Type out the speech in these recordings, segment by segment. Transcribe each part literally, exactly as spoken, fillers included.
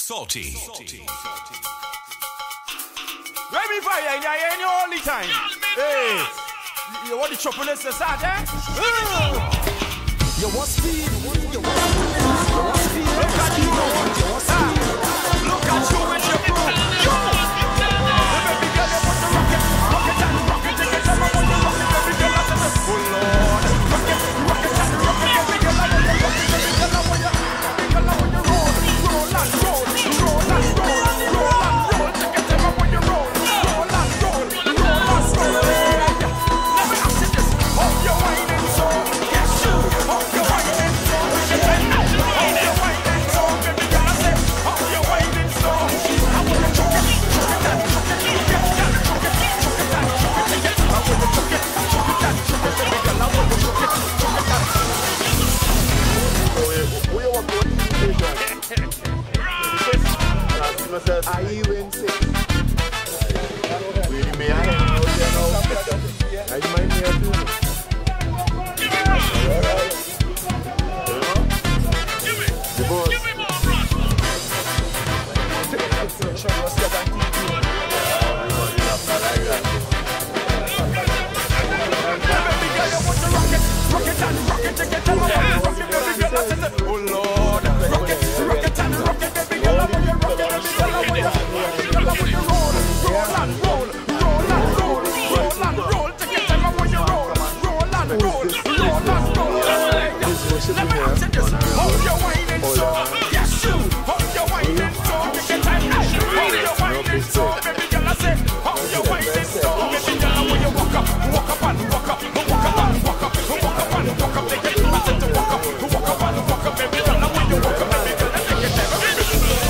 Salty. Salty. Let me fire in your all the time. Hey, you want the choppiness to start, eh? You want speed, you want speed, look at you, you want speed. Look at you with your bro. Yo! The baby girl, you want to rock it, rock it and rock it, take it time, I want to rock it, baby girl, I said, oh Lord, rock it, rock it and rock it, baby girl, I want to rock it, baby girl, I want to, baby girl, I want to roll, roll and roll, roll and roll, roll and roll, take it time, I want to roll, roll and roll, roll and roll. Let me ask you this, how you whining so? Yes, you, how you whining so? How you whining so? Baby girl, I say, how you whining so? I want to choke it, choke it and choke it, choke it and choke it, choke it and choke it, I want to choke it, choke it and choke it, baby girl, I want to choke it, choke it and. Who you want to watch the station? I win six. Really, may I hang out there now? I might be able to. Alright. The boss. Rock it and rock it, take it and rock it, baby girl, I said, oh Lord, rock it, rock it and rock it, baby girl, I want you rock it, baby girl, I want you, baby girl, I want you roll, roll and roll, roll and roll, roll and roll, take it and I want you roll, roll and roll, roll and roll. Let me ask you this, how you whining so? Yes, you, how you whining so? Take it and how you whining so? Baby girl, I say, how you whining so? Baby girl, I want you walk up, walk up and walk up, walk up and walk up. Walk up, take it, I said to walk up, walk up and walk up, baby girl, now when you walk up, baby girl, take it, take it.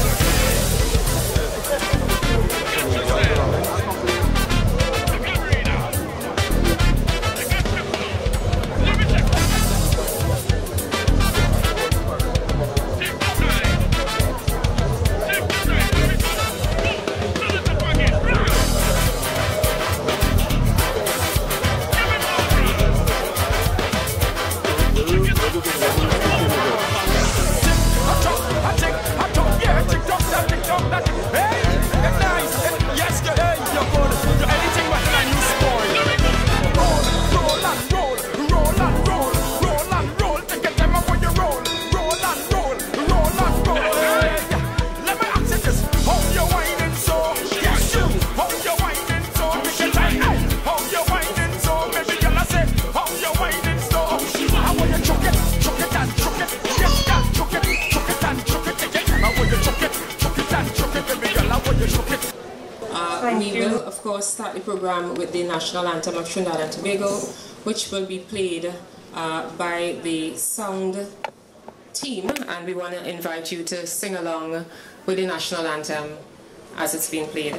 We will, of course, start the program with the national anthem of Trinidad and Tobago, which will be played uh, by the sound team, and we want to invite you to sing along with the national anthem as it's being played.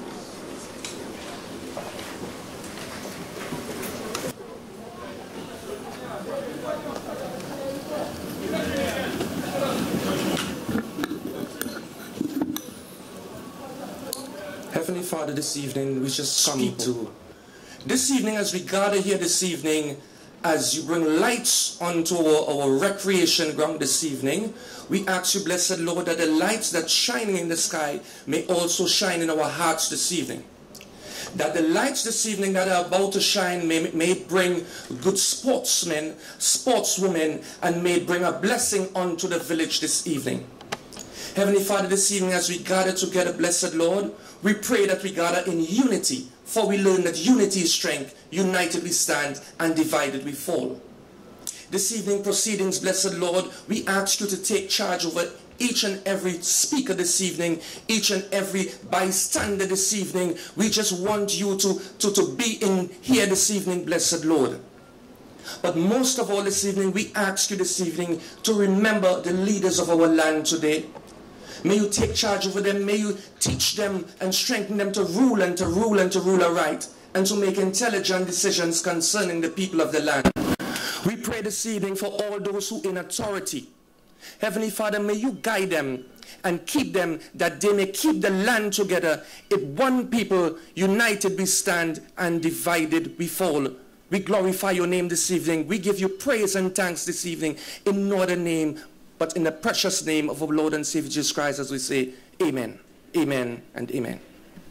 Heavenly Father, this evening we just come to, this evening as we gather here this evening, as you bring lights onto our, our recreation ground this evening, we ask you, blessed Lord, that the lights that shining in the sky may also shine in our hearts this evening. That the lights this evening that are about to shine may, may bring good sportsmen, sportswomen, and may bring a blessing onto the village this evening. Heavenly Father, this evening as we gather together, blessed Lord, we pray that we gather in unity, for we learn that unity is strength, united we stand, and divided we fall. This evening proceedings, blessed Lord, we ask you to take charge over each and every speaker this evening, each and every bystander this evening. We just want you to, to, to be in here this evening, blessed Lord. But most of all this evening, we ask you this evening to remember the leaders of our land today. May you take charge over them. May you teach them and strengthen them to rule and to rule and to rule aright, and to make intelligent decisions concerning the people of the land. We pray this evening for all those who in authority. Heavenly Father, may you guide them and keep them, that they may keep the land together. If one people, united we stand, and divided we fall. We glorify your name this evening. We give you praise and thanks this evening in no other name but in the precious name of our Lord and Savior Jesus Christ, as we say, Amen. Amen and amen.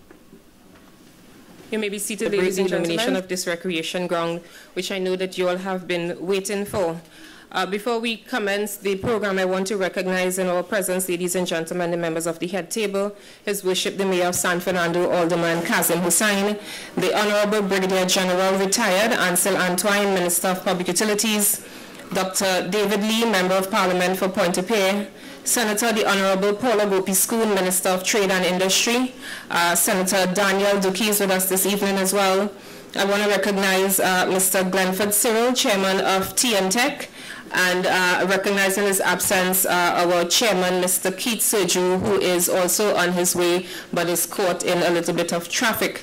You may be seated, ladies and gentlemen. Illumination of this recreation ground, which I know that you all have been waiting for. Uh, before we commence the program, I want to recognize in our presence, ladies and gentlemen, the members of the head table, His Worship the Mayor of San Fernando, Alderman Kazim Hussain, the Honorable Brigadier General Retired Ansel Antoine, Minister of Public Utilities, Doctor David Lee, Member of Parliament for Pointe-a-Pierre, Senator the Honorable Paula Gopee-Scoon, Minister of Trade and Industry, uh, Senator Daniel Duque is with us this evening as well. I want to recognize uh, Mister Glenford Cyril, Chairman of T N Tech, and uh, recognize in his absence uh, our Chairman, Mister Keith Serju, who is also on his way but is caught in a little bit of traffic.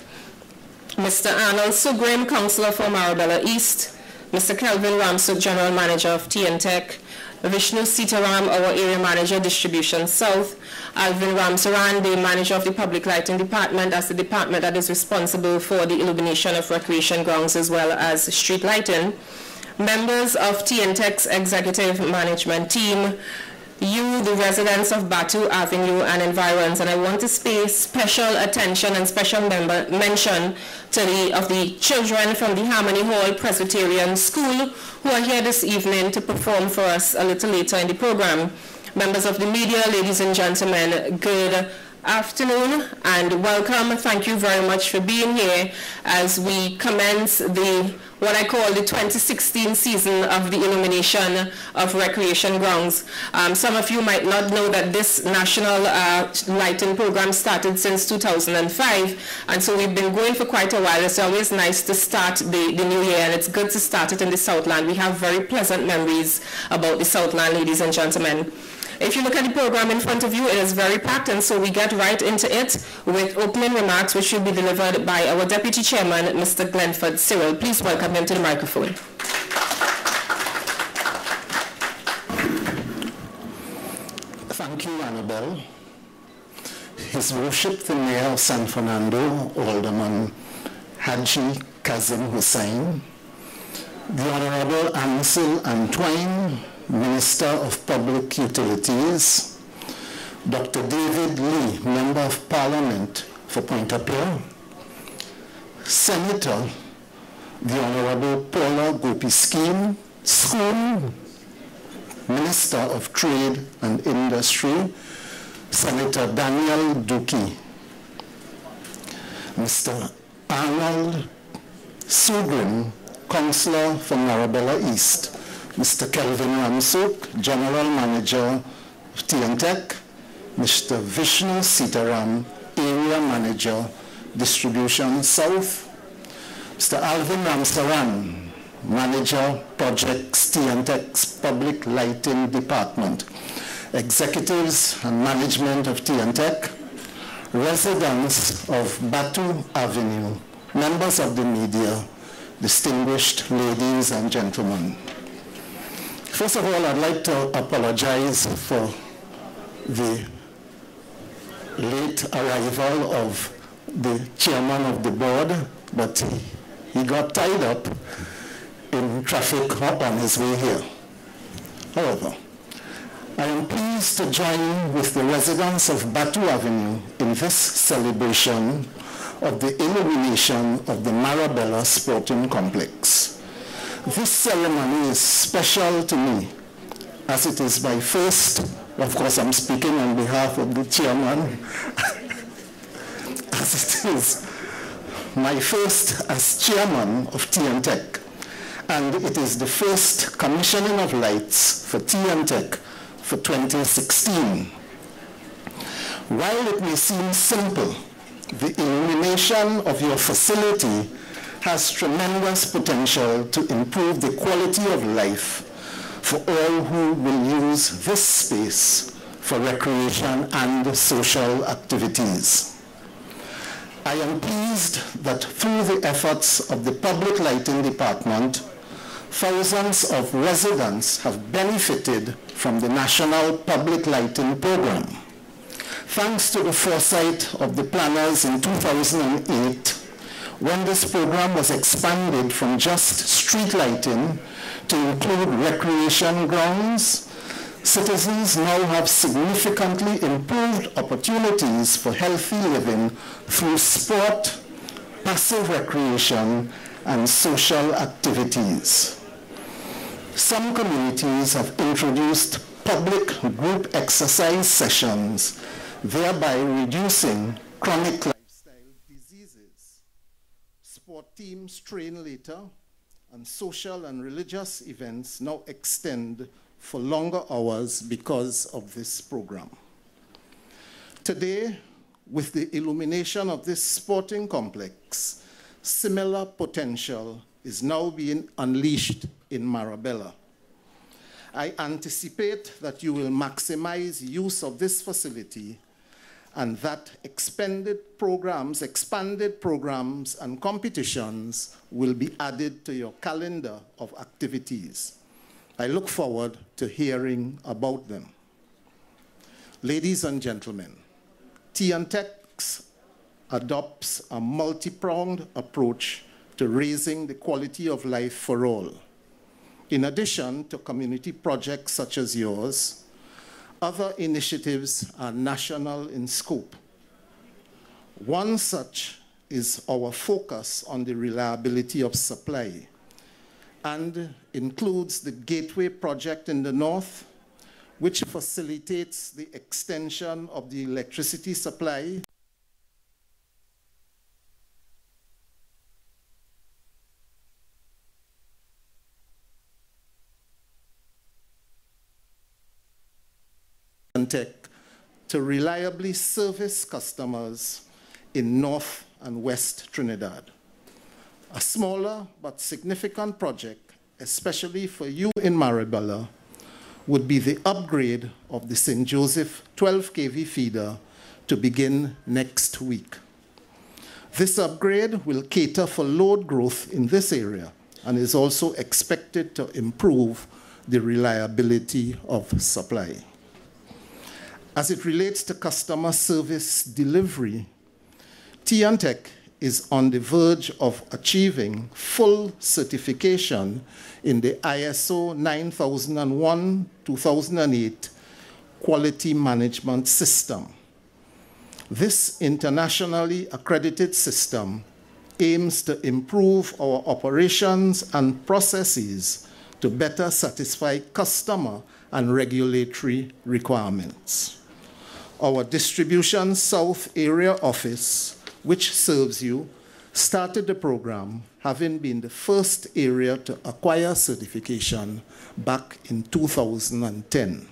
Mister Arnold Sugrim, Councillor for Marabella East, Mister Kelvin Ramsuk, General Manager of T N Tech, Vishnu Sitaram, our Area Manager, Distribution South, Alvin Ramsaran, the Manager of the Public Lighting Department, as the department that is responsible for the illumination of recreation grounds as well as street lighting, members of T N Tech's Executive Management Team, you, the residents of Batu Avenue and environs, and I want to pay special attention and special member, mention to the, of the children from the Harmony Hall Presbyterian School who are here this evening to perform for us a little later in the program. Members of the media, ladies and gentlemen, good afternoon and welcome. Thank you very much for being here as we commence the what I call the twenty sixteen season of the illumination of recreation grounds. Um, some of you might not know that this national uh, lighting program started since two thousand five, and so we've been going for quite a while. It's always nice to start the, the new year, and it's good to start it in the Southland. We have very pleasant memories about the Southland, ladies and gentlemen. If you look at the program in front of you, it is very packed, and so we get right into it with opening remarks, which will be delivered by our Deputy Chairman, Mister Glenford Cyril. Please welcome him to the microphone. Thank you, Annabelle. His Worship the Mayor of San Fernando, Alderman Haji Kazim Hussain, the Honorable Ansel Antoine, Minister of Public Utilities, Doctor David Lee, Member of Parliament for Pointe-a-Pierre, Senator, the Honorable Paula Gopee-Scoon, Minister of Trade and Industry, Senator Daniel Duque, Mister Arnold Sugrim, Councillor for Marabella East, Mister Kelvin Ramsuk, General Manager of T N Tech, Mister Vishnu Sitaram, Area Manager, Distribution South, Mister Alvin Ramsaran, Manager, Projects, T N Tech's Public Lighting Department, Executives and Management of T N Tech, residents of Batu Avenue, members of the media, distinguished ladies and gentlemen. First of all, I'd like to apologize for the late arrival of the chairman of the board, but he got tied up in traffic on his way here. However, I am pleased to join with the residents of Batu Avenue in this celebration of the illumination of the Marabella Sporting Complex. This ceremony is special to me, as it is my first, of course I'm speaking on behalf of the chairman, as it is my first as chairman of T N Tech, and it is the first commissioning of lights for T N Tech for twenty sixteen. While it may seem simple, the illumination of your facility has tremendous potential to improve the quality of life for all who will use this space for recreation and social activities. I am pleased that through the efforts of the Public Lighting Department, thousands of residents have benefited from the National Public Lighting Program. Thanks to the foresight of the planners in two thousand eight, when this program was expanded from just street lighting to include recreation grounds, Citizens now have significantly improved opportunities for healthy living through sport, passive recreation, and social activities. Some communities have introduced public group exercise sessions, thereby reducing chronic lifestyle diseases. Sport teams train later, and social and religious events now extend for longer hours because of this program. Today, with the illumination of this sporting complex, similar potential is now being unleashed in Marabella. I anticipate that you will maximize use of this facility and that expanded programs, expanded programs and competitions will be added to your calendar of activities. I look forward to hearing about them. Ladies and gentlemen, TNTEX adopts a multi-pronged approach to raising the quality of life for all. In addition to community projects such as yours, other initiatives are national in scope. One such is our focus on the reliability of supply, and includes the Gateway Project in the north, which facilitates the extension of the electricity supply to reliably service customers in North and West Trinidad. A smaller but significant project, especially for you in Marabella, would be the upgrade of the Saint Joseph twelve K V feeder to begin next week. This upgrade will cater for load growth in this area and is also expected to improve the reliability of supply. As it relates to customer service delivery, TNTEC is on the verge of achieving full certification in the I S O nine thousand one two thousand eight Quality Management System. This internationally accredited system aims to improve our operations and processes to better satisfy customer and regulatory requirements. Our Distribution South Area Office, which serves you, started the program, having been the first area to acquire certification back in two thousand ten.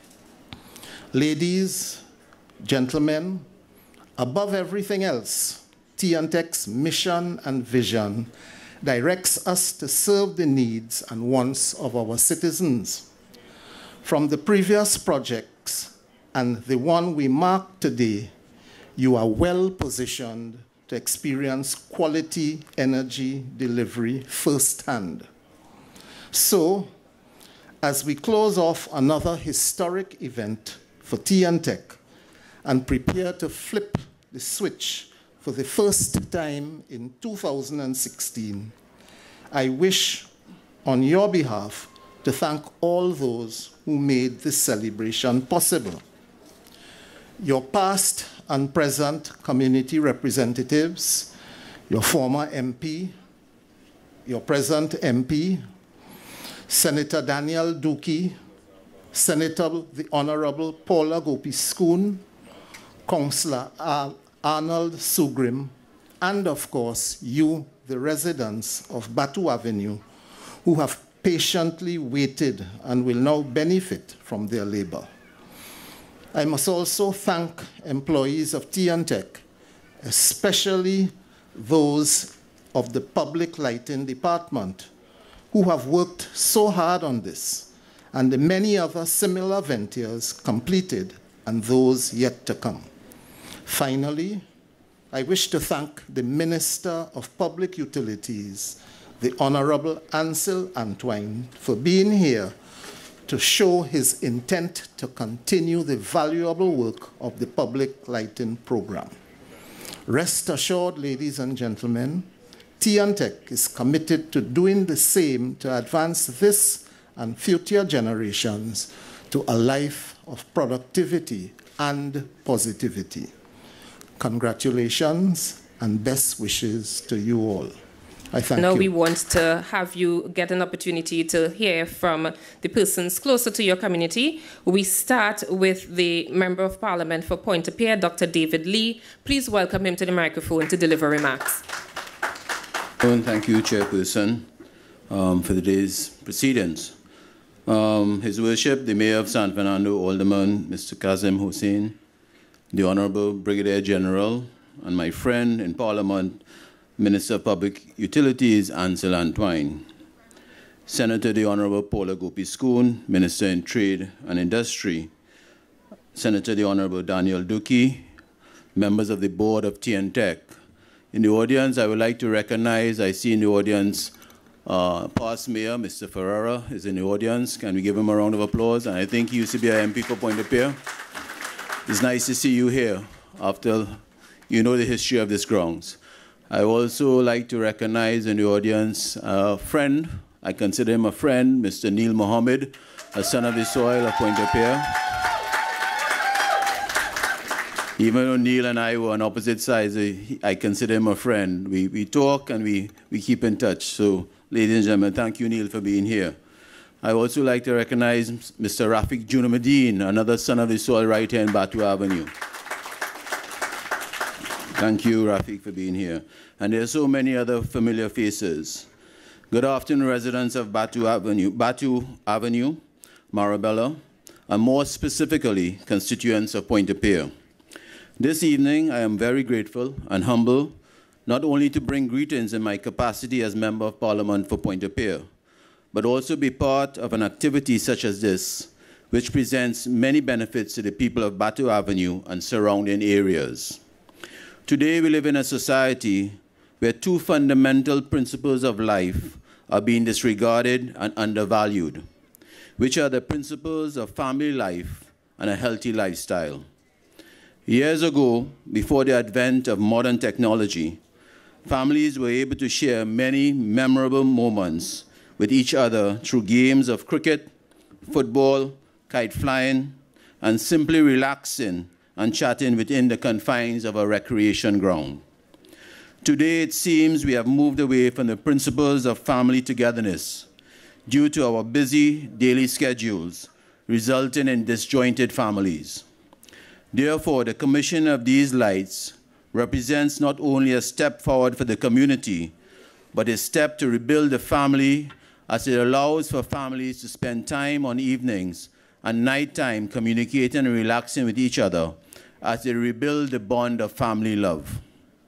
Ladies, gentlemen, above everything else, TNTEC's mission and vision directs us to serve the needs and wants of our citizens. From the previous projects and the one we mark today, you are well positioned to experience quality energy delivery firsthand. So, as we close off another historic event for TNTEC and prepare to flip the switch for the first time in two thousand sixteen, I wish on your behalf to thank all those who made this celebration possible. Your past and present community representatives, your former M P, your present M P, Senator Daniel Dukey, Senator the Honorable Paula Gopi-Skoon, Councillor Ar Arnold Sugrim, and of course you, the residents of Batu Avenue, who have patiently waited and will now benefit from their labor. I must also thank employees of TNTEC, especially those of the Public Lighting Department, who have worked so hard on this, and the many other similar ventures completed and those yet to come. Finally, I wish to thank the Minister of Public Utilities, the Honorable Ansel Antwine, for being here to show his intent to continue the valuable work of the Public Lighting Program. Rest assured, ladies and gentlemen, TNTEC is committed to doing the same to advance this and future generations to a life of productivity and positivity. Congratulations and best wishes to you all. I thank now you. we want to have you get an opportunity to hear from the persons closer to your community. We start with the Member of Parliament for Pointe-a-Pierre, Doctor David Lee. Please welcome him to the microphone to deliver remarks. Thank you, Chairperson, um, for today's proceedings. Um, His Worship, the Mayor of San Fernando, Alderman Mister Kazim Hussein, the Honorable Brigadier General, and my friend in Parliament, Minister of Public Utilities, Ansel Antoine, Senator the Honorable Paula Gopi-Skoon, Minister in Trade and Industry, Senator the Honorable Daniel Duque, members of the Board of T N Tech. In the audience, I would like to recognize, I see in the audience, uh, past Mayor, Mister Ferreira is in the audience. Can we give him a round of applause? And I think he used to be an M P for Pointe-a-Pierre. It's nice to see you here after you know the history of this grounds. I also like to recognize in the audience a friend, I consider him a friend, Mister Neil Mohammed, a son of the soil of Pointe-a-Pierre. Even though Neil and I were on opposite sides, I consider him a friend. We, we talk and we, we keep in touch. So, ladies and gentlemen, thank you, Neil, for being here. I also like to recognize Mister Rafiq Junamuddin, another son of the soil right here in Batu Avenue. Thank you, Rafiq, for being here. And there are so many other familiar faces. Good afternoon, residents of Batu Avenue, Batu Avenue, Marabella, and more specifically, constituents of Pointe-a-Pierre. This evening, I am very grateful and humble, not only to bring greetings in my capacity as Member of Parliament for Pointe-a-Pierre, but also be part of an activity such as this, which presents many benefits to the people of Batu Avenue and surrounding areas. Today, we live in a society where two fundamental principles of life are being disregarded and undervalued, which are the principles of family life and a healthy lifestyle. Years ago, before the advent of modern technology, families were able to share many memorable moments with each other through games of cricket, football, kite flying, and simply relaxing and chatting within the confines of a recreation ground. Today, it seems we have moved away from the principles of family togetherness due to our busy daily schedules, resulting in disjointed families. Therefore, the commission of these lights represents not only a step forward for the community, but a step to rebuild the family as it allows for families to spend time on evenings and nighttime communicating and relaxing with each other as they rebuild the bond of family love.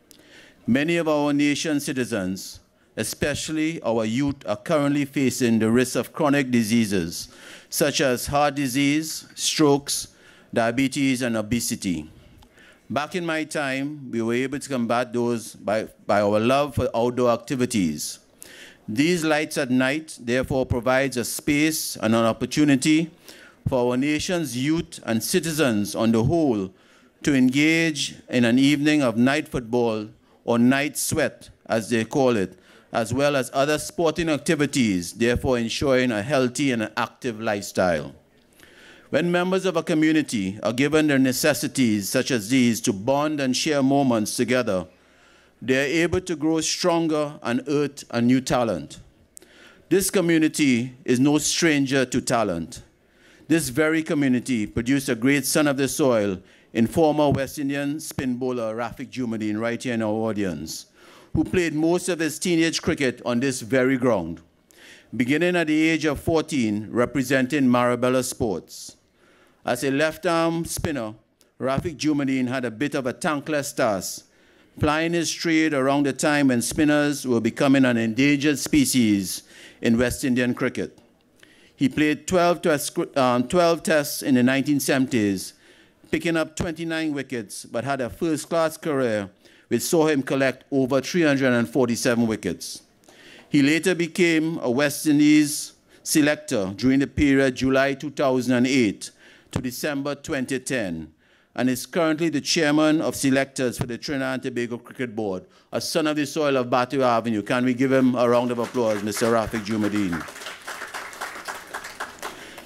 Many of our nation's citizens, especially our youth, are currently facing the risk of chronic diseases such as heart disease, strokes, diabetes, and obesity. Back in my time, we were able to combat those by, by our love for outdoor activities. These lights at night, therefore, provides a space and an opportunity for our nation's youth and citizens on the whole to engage in an evening of night football or night sweat, as they call it, as well as other sporting activities, therefore ensuring a healthy and an active lifestyle. When members of a community are given the necessities such as these to bond and share moments together, they are able to grow stronger and earth a new talent. This community is no stranger to talent. This very community produced a great son of the soil in former West Indian spin bowler Rafiq Junamuddin, right here in our audience, who played most of his teenage cricket on this very ground, beginning at the age of fourteen, representing Marabella Sports. As a left-arm spinner, Rafiq Junamuddin had a bit of a thankless task, plying his trade around the time when spinners were becoming an endangered species in West Indian cricket. He played twelve, um, twelve tests in the nineteen seventies, picking up twenty-nine wickets, but had a first-class career which saw him collect over three hundred forty-seven wickets. He later became a West Indies selector during the period July two thousand eight to December twenty ten, and is currently the chairman of selectors for the Trinidad and Tobago Cricket Board, a son of the soil of Batu Avenue. Can we give him a round of applause, Mister Rafiq Junamuddin?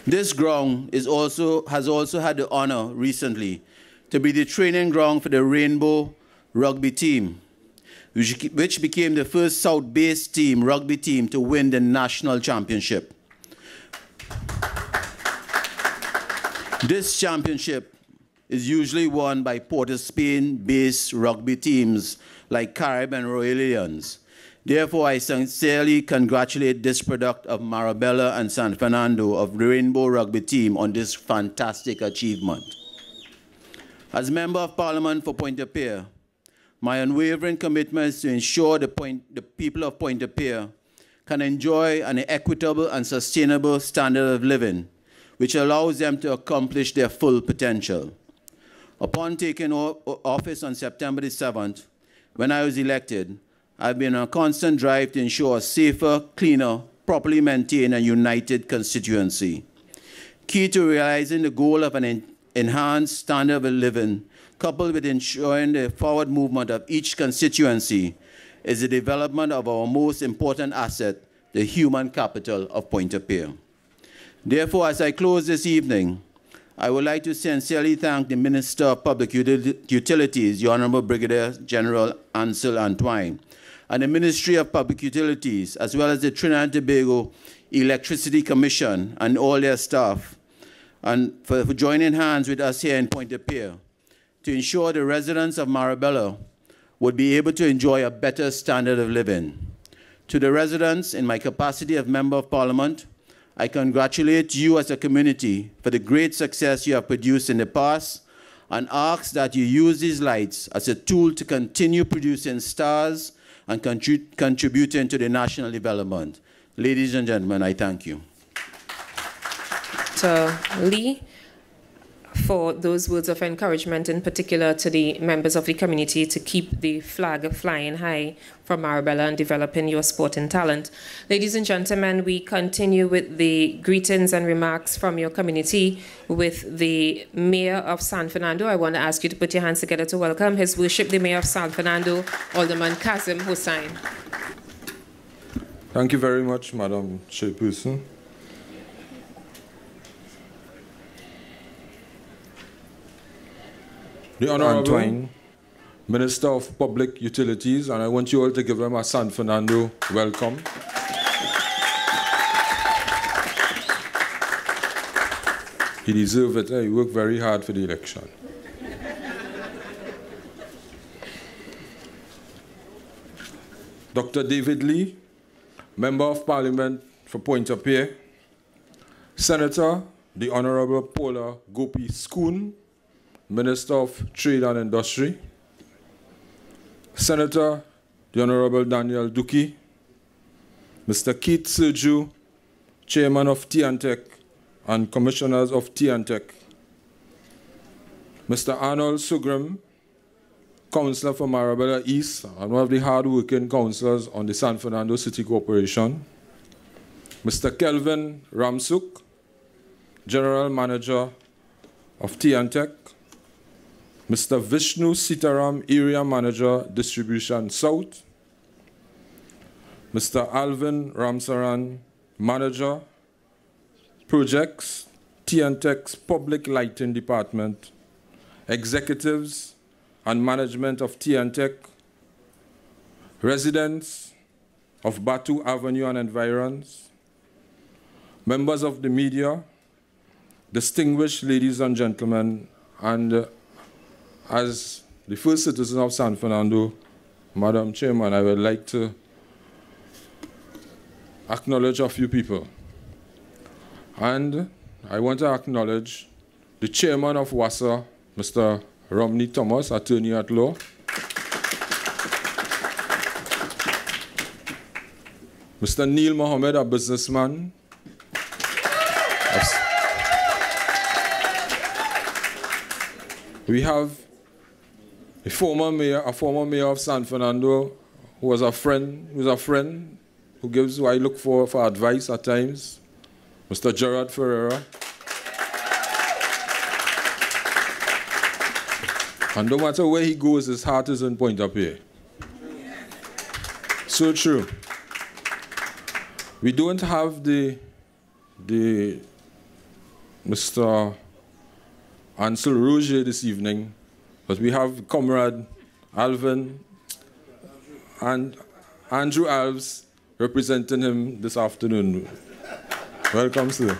This ground is also, has also had the honor recently to be the training ground for the Rainbow rugby team, which, which became the first South-based team, rugby team, to win the national championship. This championship is usually won by Port of Spain-based rugby teams like Carib and Royal Lions. Therefore, I sincerely congratulate this product of Marabella and San Fernando of the Rainbow Rugby Team on this fantastic achievement. As Member of Parliament for Pointe-à-Pierre, my unwavering commitment is to ensure the, point, the people of Pointe-à-Pierre can enjoy an equitable and sustainable standard of living, which allows them to accomplish their full potential. Upon taking office on September the seventh, when I was elected, I've been on a constant drive to ensure a safer, cleaner, properly maintained and united constituency. Key to realizing the goal of an en enhanced standard of living, coupled with ensuring the forward movement of each constituency, is the development of our most important asset, the human capital of Pointe-à-Pierre. Therefore, as I close this evening, I would like to sincerely thank the Minister of Public Util Utilities, the Honorable Brigadier General Ansel Antoine, and the Ministry of Public Utilities, as well as the Trinidad and Tobago Electricity Commission and all their staff, and for, for joining hands with us here in Pointe-à-Pierre to ensure the residents of Marabella would be able to enjoy a better standard of living. To the residents, in my capacity of Member of Parliament, I congratulate you as a community for the great success you have produced in the past and ask that you use these lights as a tool to continue producing stars and contrib contributing to the national development. Ladies and gentlemen, I thank you. To Lee, for those words of encouragement, in particular to the members of the community to keep the flag flying high for Marabella and developing your sporting talent. Ladies and gentlemen, we continue with the greetings and remarks from your community with the Mayor of San Fernando. I want to ask you to put your hands together to welcome His Worship, the Mayor of San Fernando, Alderman Kazim Hussain. Thank you very much, Madam Chairperson. The Honorable Antoine, Minister of Public Utilities, and I want you all to give him a San Fernando welcome. He deserves it. He worked very hard for the election. Doctor David Lee, Member of Parliament for Pointe-à-Pierre. Senator, the Honorable Paula Gopi Schoon, Minister of Trade and Industry. Senator, the Honorable Daniel Duki. Mister Keith Sergio, Chairman of T and Tech and Commissioners of T and Tech. Mister Arnold Sugrim, Councillor for Marabella East, and one of the hard-working councillors on the San Fernando City Corporation. Mister Kelvin Ramsuk, General Manager of T and Tech. Mister Vishnu Sitaram, Area Manager, Distribution South. Mister Alvin Ramsaran, Manager, Projects, T and Tech's Public Lighting Department. Executives and management of T and Tech. Residents of Batu Avenue and environs. Members of the media, distinguished ladies and gentlemen, and uh, as the first citizen of San Fernando, Madam Chairman, I would like to acknowledge a few people. And I want to acknowledge the Chairman of WASA, Mister Romney Thomas, Attorney at Law. Mister Neil Mohammed, a businessman. We have a former mayor, a former mayor of San Fernando, who was a friend, who was a friend, who gives who I look for for advice at times, Mister Gerard Ferreira. And no matter where he goes, his heart is in Pointe-à-Pierre. So true. We don't have the, the Mister Ansel Roger this evening, but we have Comrade Alvin and Andrew Alves representing him this afternoon. Welcome, sir.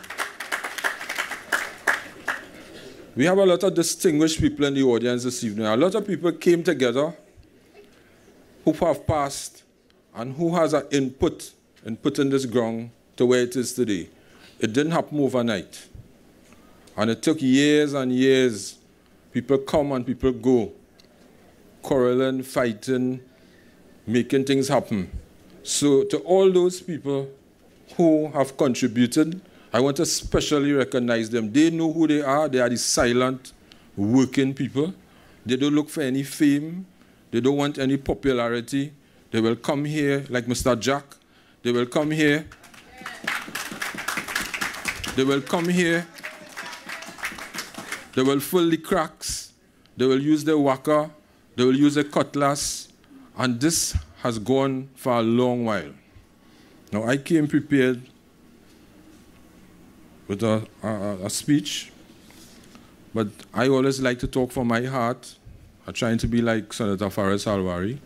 We have a lot of distinguished people in the audience this evening. A lot of people came together who have passed and who has an input in putting this ground to where it is today. It didn't happen overnight. And it took years and years. People come and people go, quarreling, fighting, making things happen. So to all those people who have contributed, I want to especially recognize them. They know who they are. They are the silent, working people. They don't look for any fame. They don't want any popularity. They will come here like Mister Jack. They will come here. They will come here. They will fill the cracks. They will use their whacker. They will use a cutlass. And this has gone for a long while. Now, I came prepared with a, a, a speech, but I always like to talk from my heart. I'm trying to be like Senator Faris Alwari.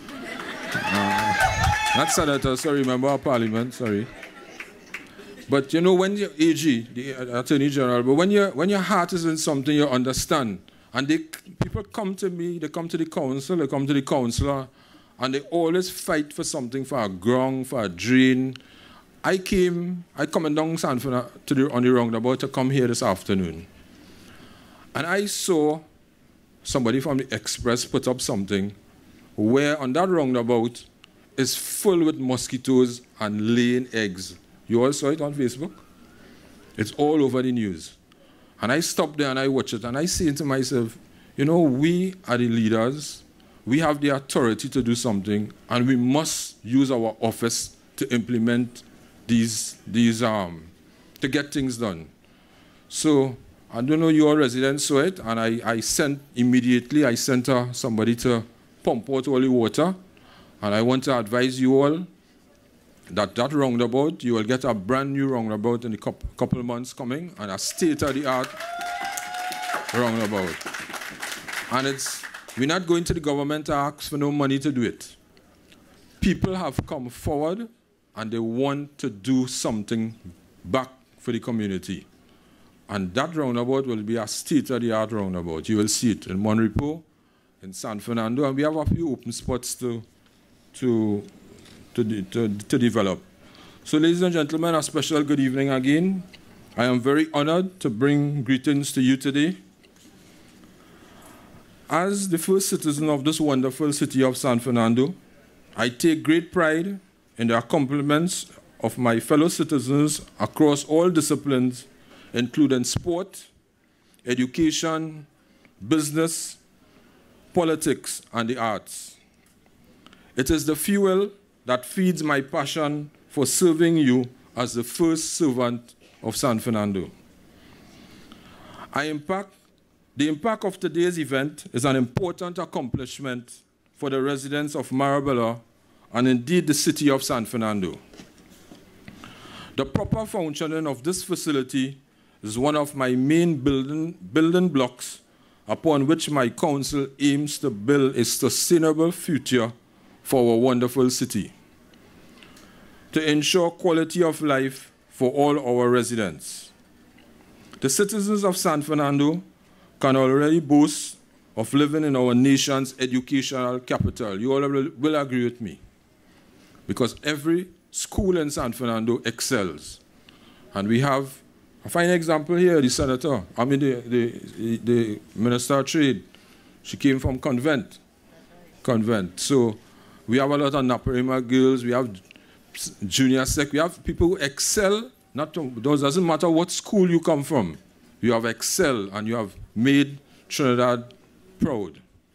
uh, not Senator, sorry, member of Parliament, sorry. But you know, when you're A G, the Attorney General, but when, you're, when your heart is in something, you understand. And they, people come to me, they come to the council, they come to the councillor, and they always fight for something, for a ground, for a drain. I came, I come down Sanford to the, on the roundabout to come here this afternoon. And I saw somebody from the Express put up something where on that roundabout is full with mosquitoes and laying eggs. You all saw it on Facebook? It's all over the news. And I stopped there and I watched it and I say to myself, you know, we are the leaders. We have the authority to do something and we must use our office to implement these, these um, to get things done. So I don't know, your residents saw it, and I, I sent immediately, I sent uh, somebody to pump out all the water, and I want to advise you all that that roundabout, you will get a brand new roundabout in a couple, couple of months coming, and a state-of-the-art roundabout. And it's, we're not going to the government to ask for no money to do it. People have come forward, and they want to do something back for the community. And that roundabout will be a state-of-the-art roundabout. You will see it in Monrepo, in San Fernando, and we have a few open spots to, to, to, to, to develop. So, ladies and gentlemen, a special good evening again. I am very honored to bring greetings to you today. As the first citizen of this wonderful city of San Fernando, I take great pride in the accomplishments of my fellow citizens across all disciplines, including sport, education, business, politics, and the arts. It is the fuel that feeds my passion for serving you as the first servant of San Fernando. I impact, the impact of today's event is an important accomplishment for the residents of Marabella and indeed the city of San Fernando. The proper functioning of this facility is one of my main building, building blocks upon which my council aims to build a sustainable future for our wonderful city, to ensure quality of life for all our residents. The citizens of San Fernando can already boast of living in our nation's educational capital. You all will, will agree with me, because every school in San Fernando excels. And we have a fine example here, the senator, I mean the, the, the Minister of Trade. She came from Convent. Convent. So we have a lot of Naparima girls, we have junior sec, we have people who excel. Not to, it doesn't matter what school you come from. You have excelled and you have made Trinidad proud.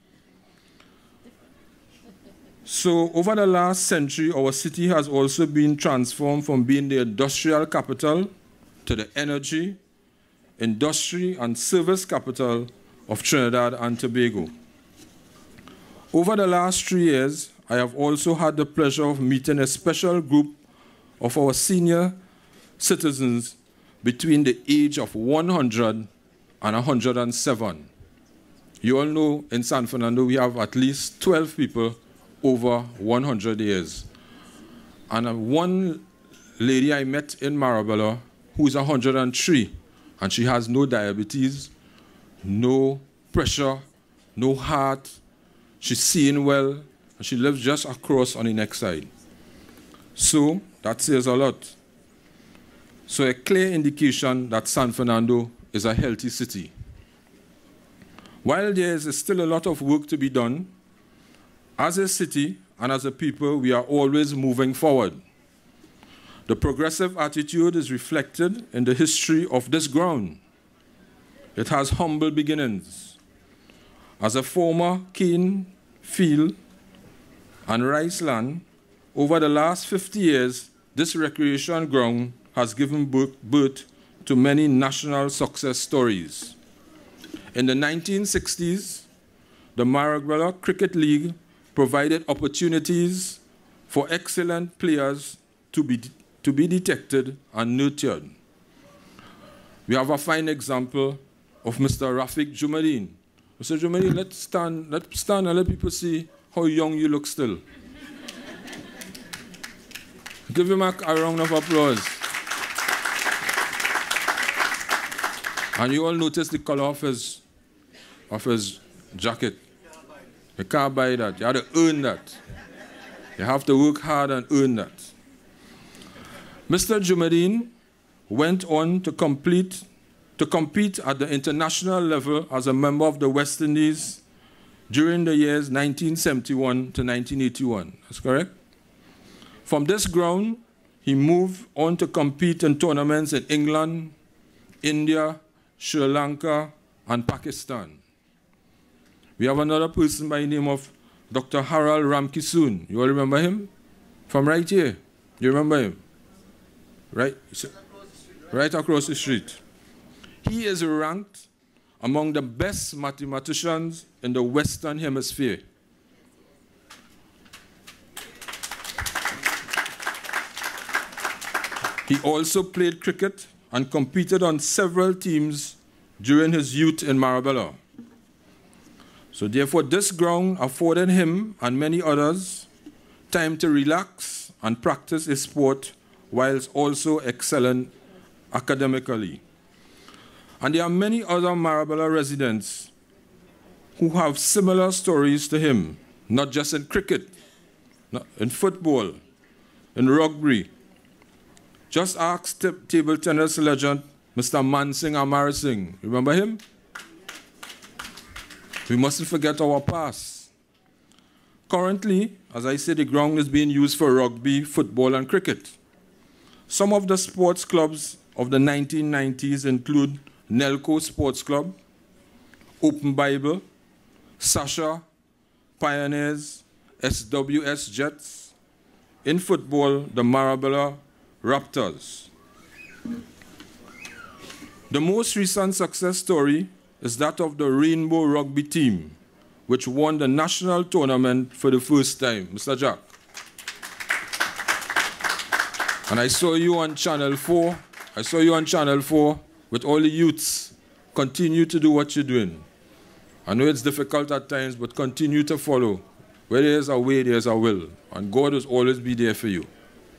So over the last century, our city has also been transformed from being the industrial capital to the energy, industry, and service capital of Trinidad and Tobago. Over the last three years, I have also had the pleasure of meeting a special group of our senior citizens between the age of one hundred and one hundred seven. You all know in San Fernando we have at least twelve people over one hundred years. And uh, one lady I met in Marabella who's one hundred three, and she has no diabetes, no pressure, no heart, she's seeing well, and she lives just across on the next side. So that says a lot. So a clear indication that San Fernando is a healthy city. While there is still a lot of work to be done, as a city and as a people, we are always moving forward. The progressive attitude is reflected in the history of this ground. It has humble beginnings. As a former cane field and rice land, over the last fifty years, this recreation ground has given birth to many national success stories. In the nineteen sixties, the Marabella Cricket League provided opportunities for excellent players to be, to be detected and nurtured. We have a fine example of Mister Rafiq Jumadeen. Mister Jumadeen, let's stand, let's stand and let people see how young you look still. Give him a, a round of applause. And you all notice the color of his, of his jacket. You can't buy that. You have to earn that. You have to work hard and earn that. Mister Jumadeen went on to complete, to compete at the international level as a member of the West Indies during the years nineteen seventy-one to nineteen eighty-one. That's correct? From this ground, he moved on to compete in tournaments in England, India, Sri Lanka, and Pakistan. We have another person by the name of Doctor Harold Ramkisoon. You all remember him? From right here. You remember him? Right? Right across the street. He is ranked among the best mathematicians in the Western Hemisphere. He also played cricket and competed on several teams during his youth in Marabella. So therefore, this ground afforded him and many others time to relax and practice his sport whilst also excelling academically. And there are many other Marabella residents who have similar stories to him, not just in cricket, in football, in rugby. Just ask table tennis legend Mister Mansingh Amarsingh. Remember him? We mustn't forget our past. Currently, as I said, the ground is being used for rugby, football, and cricket. Some of the sports clubs of the nineteen nineties include Nelco Sports Club, Open Bible, Sasha, Pioneers, S W S Jets. In football, the Marabella Raptors. The most recent success story is that of the Rainbow Rugby team, which won the national tournament for the first time. Mister Jack. And I saw you on Channel four. I saw you on Channel four with all the youths. Continue to do what you're doing. I know it's difficult at times, but continue to follow. Where there's a way, there's a will. And God will always be there for you.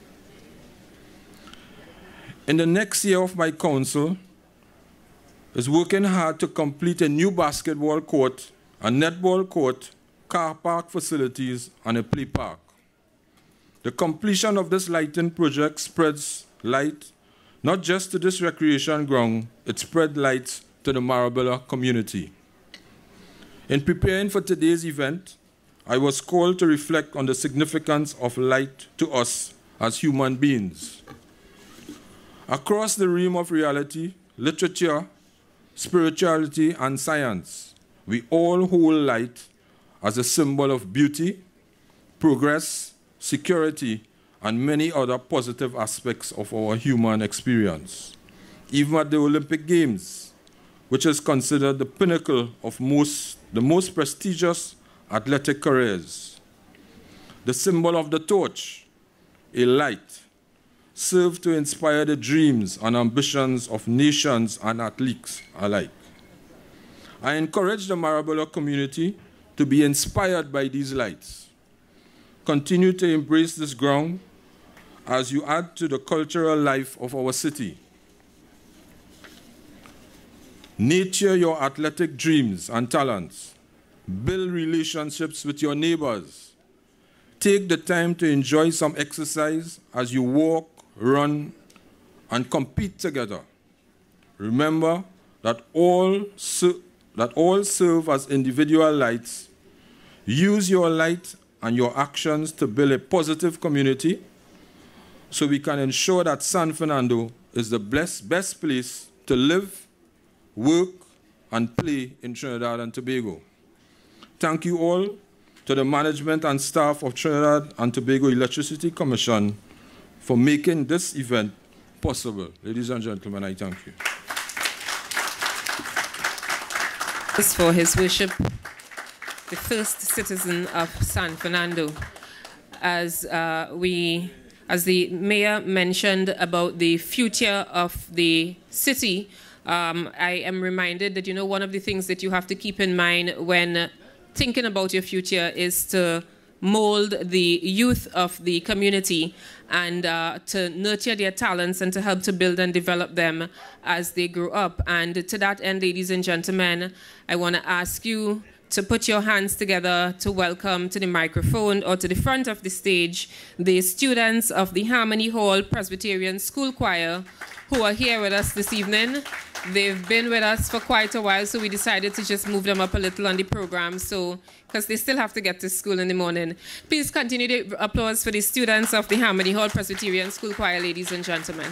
In the next year of my council, is working hard to complete a new basketball court, a netball court, car park facilities, and a play park. The completion of this lighting project spreads light not just to this recreation ground, it spread light to the Marabella community. In preparing for today's event, I was called to reflect on the significance of light to us as human beings. Across the realm of reality, literature, spirituality, and science, we all hold light as a symbol of beauty, progress, security, and many other positive aspects of our human experience. Even at the Olympic Games, which is considered the pinnacle of most, the most prestigious athletic careers. The symbol of the torch, a light, serve to inspire the dreams and ambitions of nations and athletes alike. I encourage the Marabella community to be inspired by these lights. Continue to embrace this ground as you add to the cultural life of our city. Nurture your athletic dreams and talents. Build relationships with your neighbors. Take the time to enjoy some exercise as you walk, run, and compete together. Remember that all, that all serve as individual lights. Use your light and your actions to build a positive community so we can ensure that San Fernando is the best, best place to live, work, and play in Trinidad and Tobago. Thank you all to the management and staff of Trinidad and Tobago Electricity Commission for making this event possible. Ladies and gentlemen, I thank you. This for His Worship, the first citizen of San Fernando. As uh, we, as the mayor mentioned about the future of the city, um, I am reminded that, you know, one of the things that you have to keep in mind when thinking about your future is to mold the youth of the community and uh, to nurture their talents and to help to build and develop them as they grow up. And to that end, ladies and gentlemen, I want to ask you to put your hands together to welcome to the microphone or to the front of the stage the students of the Harmony Hall Presbyterian School Choir who are here with us this evening. They've been with us for quite a while, so we decided to just move them up a little on the program, so because they still have to get to school in the morning. Please continue the applause for the students of the Harmony Hall Presbyterian School Choir, ladies and gentlemen.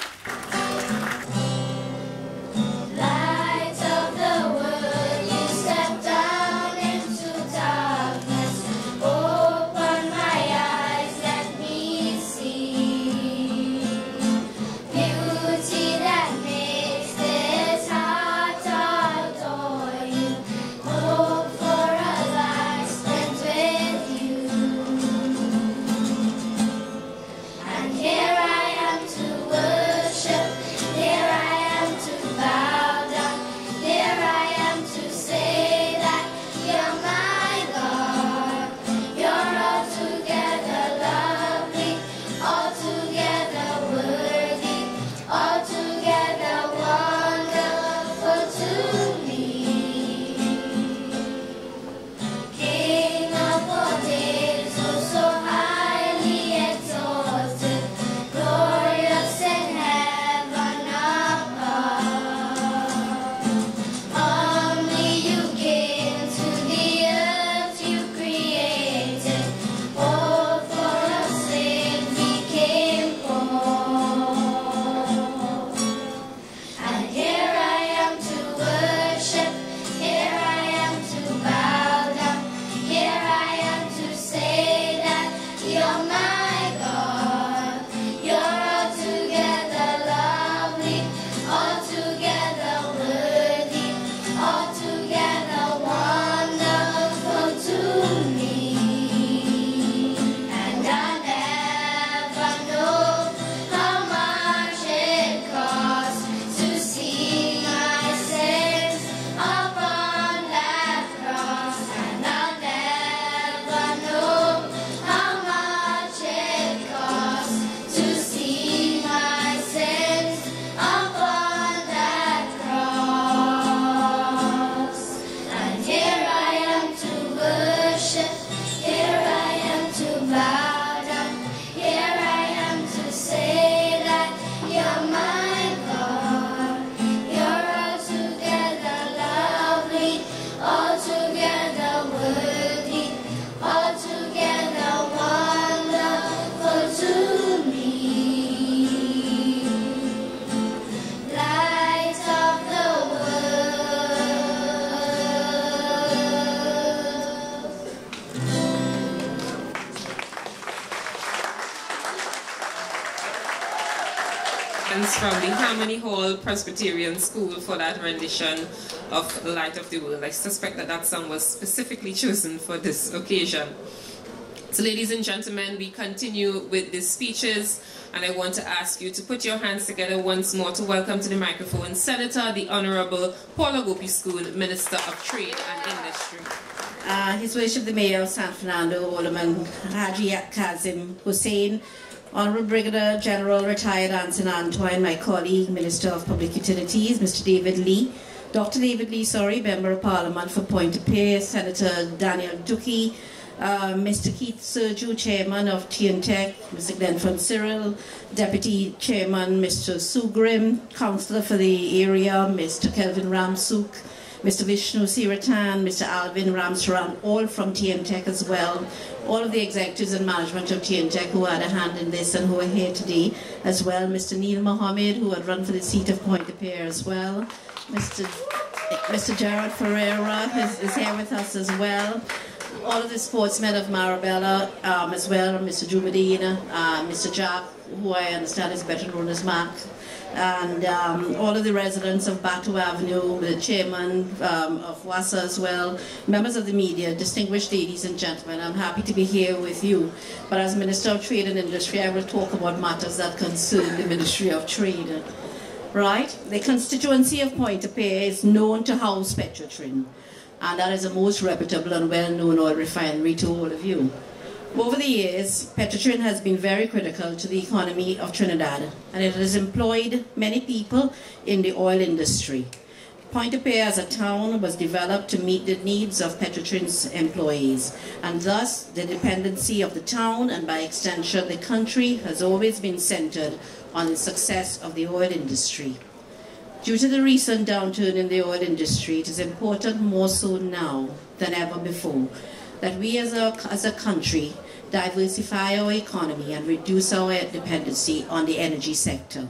From the Harmony Hall Presbyterian School for that rendition of Light of the World. I suspect that that song was specifically chosen for this occasion. So ladies and gentlemen, we continue with the speeches And I want to ask you to put your hands together once more to welcome to the microphone Senator, the Honorable Paula Gopi-Scoon, Minister of Trade and Industry. Uh, His Worship the Mayor of San Fernando, Alderman Haji Kazim Hussein, Honorable Brigadier General Retired Anson Antoine, my colleague, Minister of Public Utilities, Mister David Lee, Doctor David Lee, sorry, Member of Parliament for Pointe-à-Pitre, Senator Daniel Duque, uh, Mister Keith Serju, Chairman of T N T E C, Mister Glenford Cyril, Deputy Chairman Mister Sue Grimm, Councillor for the area, Mister Kelvin Ramsuk, Mister Vishnu Siratan, Mister Alvin Ramsaran, all from T N T E C as well, all of the executives and management of T N T E C who had a hand in this and who are here today as well, Mister Neil Mohammed, who had run for the seat of Pointe-à-Pitre as well, Mister Mister Gerard Ferreira is, is here with us as well, all of the sportsmen of Marabella um, as well, Mister Jubadina, uh, Mister Jack, who I understand is better known as Mac, and um, all of the residents of Batu Avenue, the chairman um, of WASA as well, members of the media, distinguished ladies and gentlemen, I'm happy to be here with you. But as Minister of Trade and Industry, I will talk about matters that concern the Ministry of Trade. Right? The constituency of Pointe-à-Pitre is known to house Petrotrin, and that is the most reputable and well-known oil refinery to all of you. Over the years, Petrotrin has been very critical to the economy of Trinidad, and it has employed many people in the oil industry. Pointe-à-Pitre as a town was developed to meet the needs of Petrotrin's employees, and thus the dependency of the town, and by extension the country, has always been centered on the success of the oil industry. Due to the recent downturn in the oil industry, it is important more so now than ever before that we as a, as a country diversify our economy and reduce our dependency on the energy sector.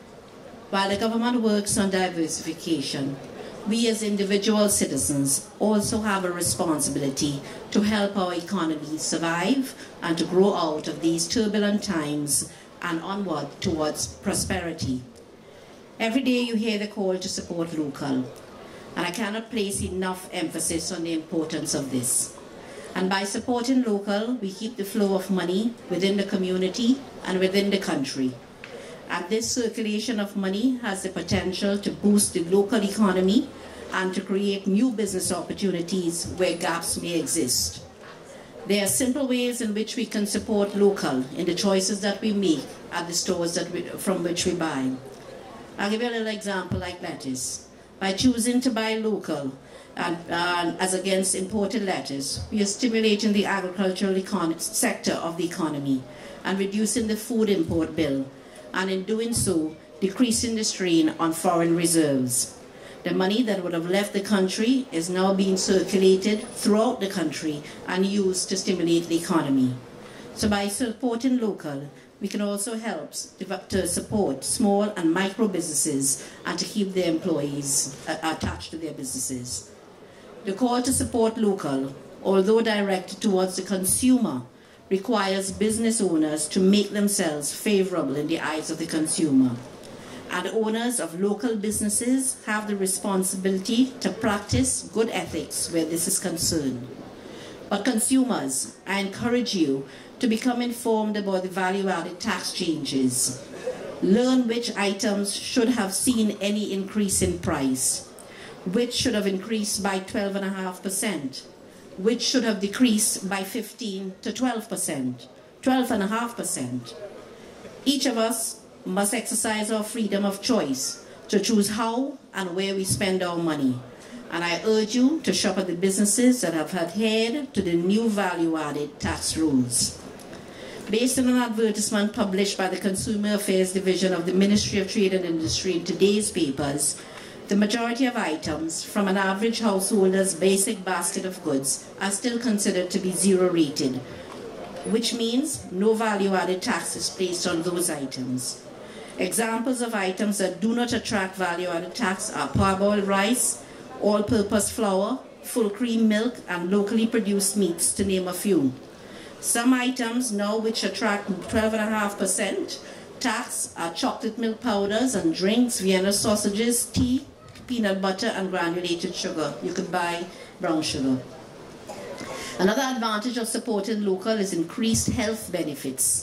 While the government works on diversification, we as individual citizens also have a responsibility to help our economy survive and to grow out of these turbulent times and onward towards prosperity. Every day you hear the call to support local, and I cannot place enough emphasis on the importance of this. And by supporting local, we keep the flow of money within the community and within the country. And this circulation of money has the potential to boost the local economy and to create new business opportunities where gaps may exist. There are simple ways in which we can support local in the choices that we make at the stores that we, from which we buy. I'll give you a little example like lettuce. By choosing to buy local and, uh, as against imported lettuce, we are stimulating the agricultural sector of the economy and reducing the food import bill, and in doing so, decreasing the strain on foreign reserves. The money that would have left the country is now being circulated throughout the country and used to stimulate the economy. So by supporting local, we can also help to support small and micro businesses and to keep their employees attached to their businesses. The call to support local, although directed towards the consumer, requires business owners to make themselves favorable in the eyes of the consumer. And owners of local businesses have the responsibility to practice good ethics where this is concerned. But consumers, I encourage you to become informed about the value-added tax changes. Learn which items should have seen any increase in price, which should have increased by twelve point five percent, which should have decreased by fifteen to twelve percent, twelve point five percent. Each of us must exercise our freedom of choice to choose how and where we spend our money. And I urge you to shop at the businesses that have adhered to the new value-added tax rules. Based on an advertisement published by the Consumer Affairs Division of the Ministry of Trade and Industry in today's papers, the majority of items from an average householder's basic basket of goods are still considered to be zero rated, which means no value-added tax is placed on those items. Examples of items that do not attract value-added tax are parboiled rice, all-purpose flour, full cream milk, and locally produced meats, to name a few. Some items now which attract twelve point five percent tax are chocolate milk powders and drinks, Vienna sausages, tea, peanut butter, and granulated sugar. You could buy brown sugar. Another advantage of supporting local is increased health benefits.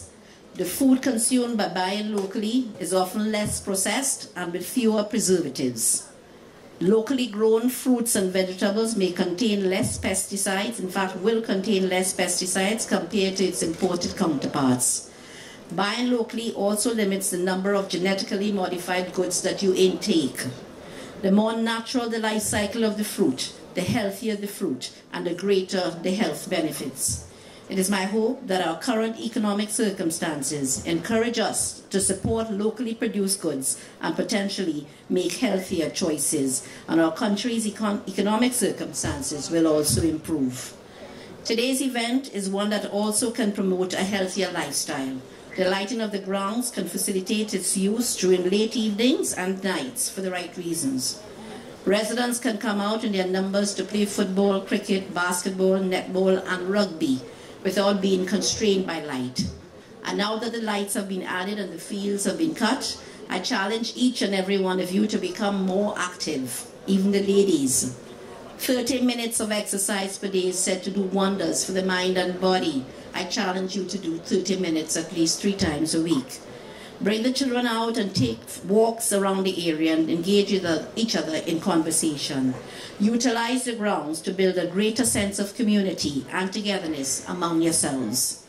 The food consumed by buying locally is often less processed and with fewer preservatives. Locally grown fruits and vegetables may contain less pesticides, in fact will contain less pesticides compared to its imported counterparts. Buying locally also limits the number of genetically modified goods that you intake. The more natural the life cycle of the fruit, the healthier the fruit, and the greater the health benefits. It is my hope that our current economic circumstances encourage us to support locally produced goods and potentially make healthier choices, and our country's econ economic circumstances will also improve. Today's event is one that also can promote a healthier lifestyle. The lighting of the grounds can facilitate its use during late evenings and nights for the right reasons. Residents can come out in their numbers to play football, cricket, basketball, netball, and rugby without being constrained by light. And now that the lights have been added and the fields have been cut, I challenge each and every one of you to become more active, even the ladies. thirty minutes of exercise per day is said to do wonders for the mind and body. I challenge you to do thirty minutes at least three times a week. Bring the children out and take walks around the area and engage with each other in conversation. Utilize the grounds to build a greater sense of community and togetherness among yourselves.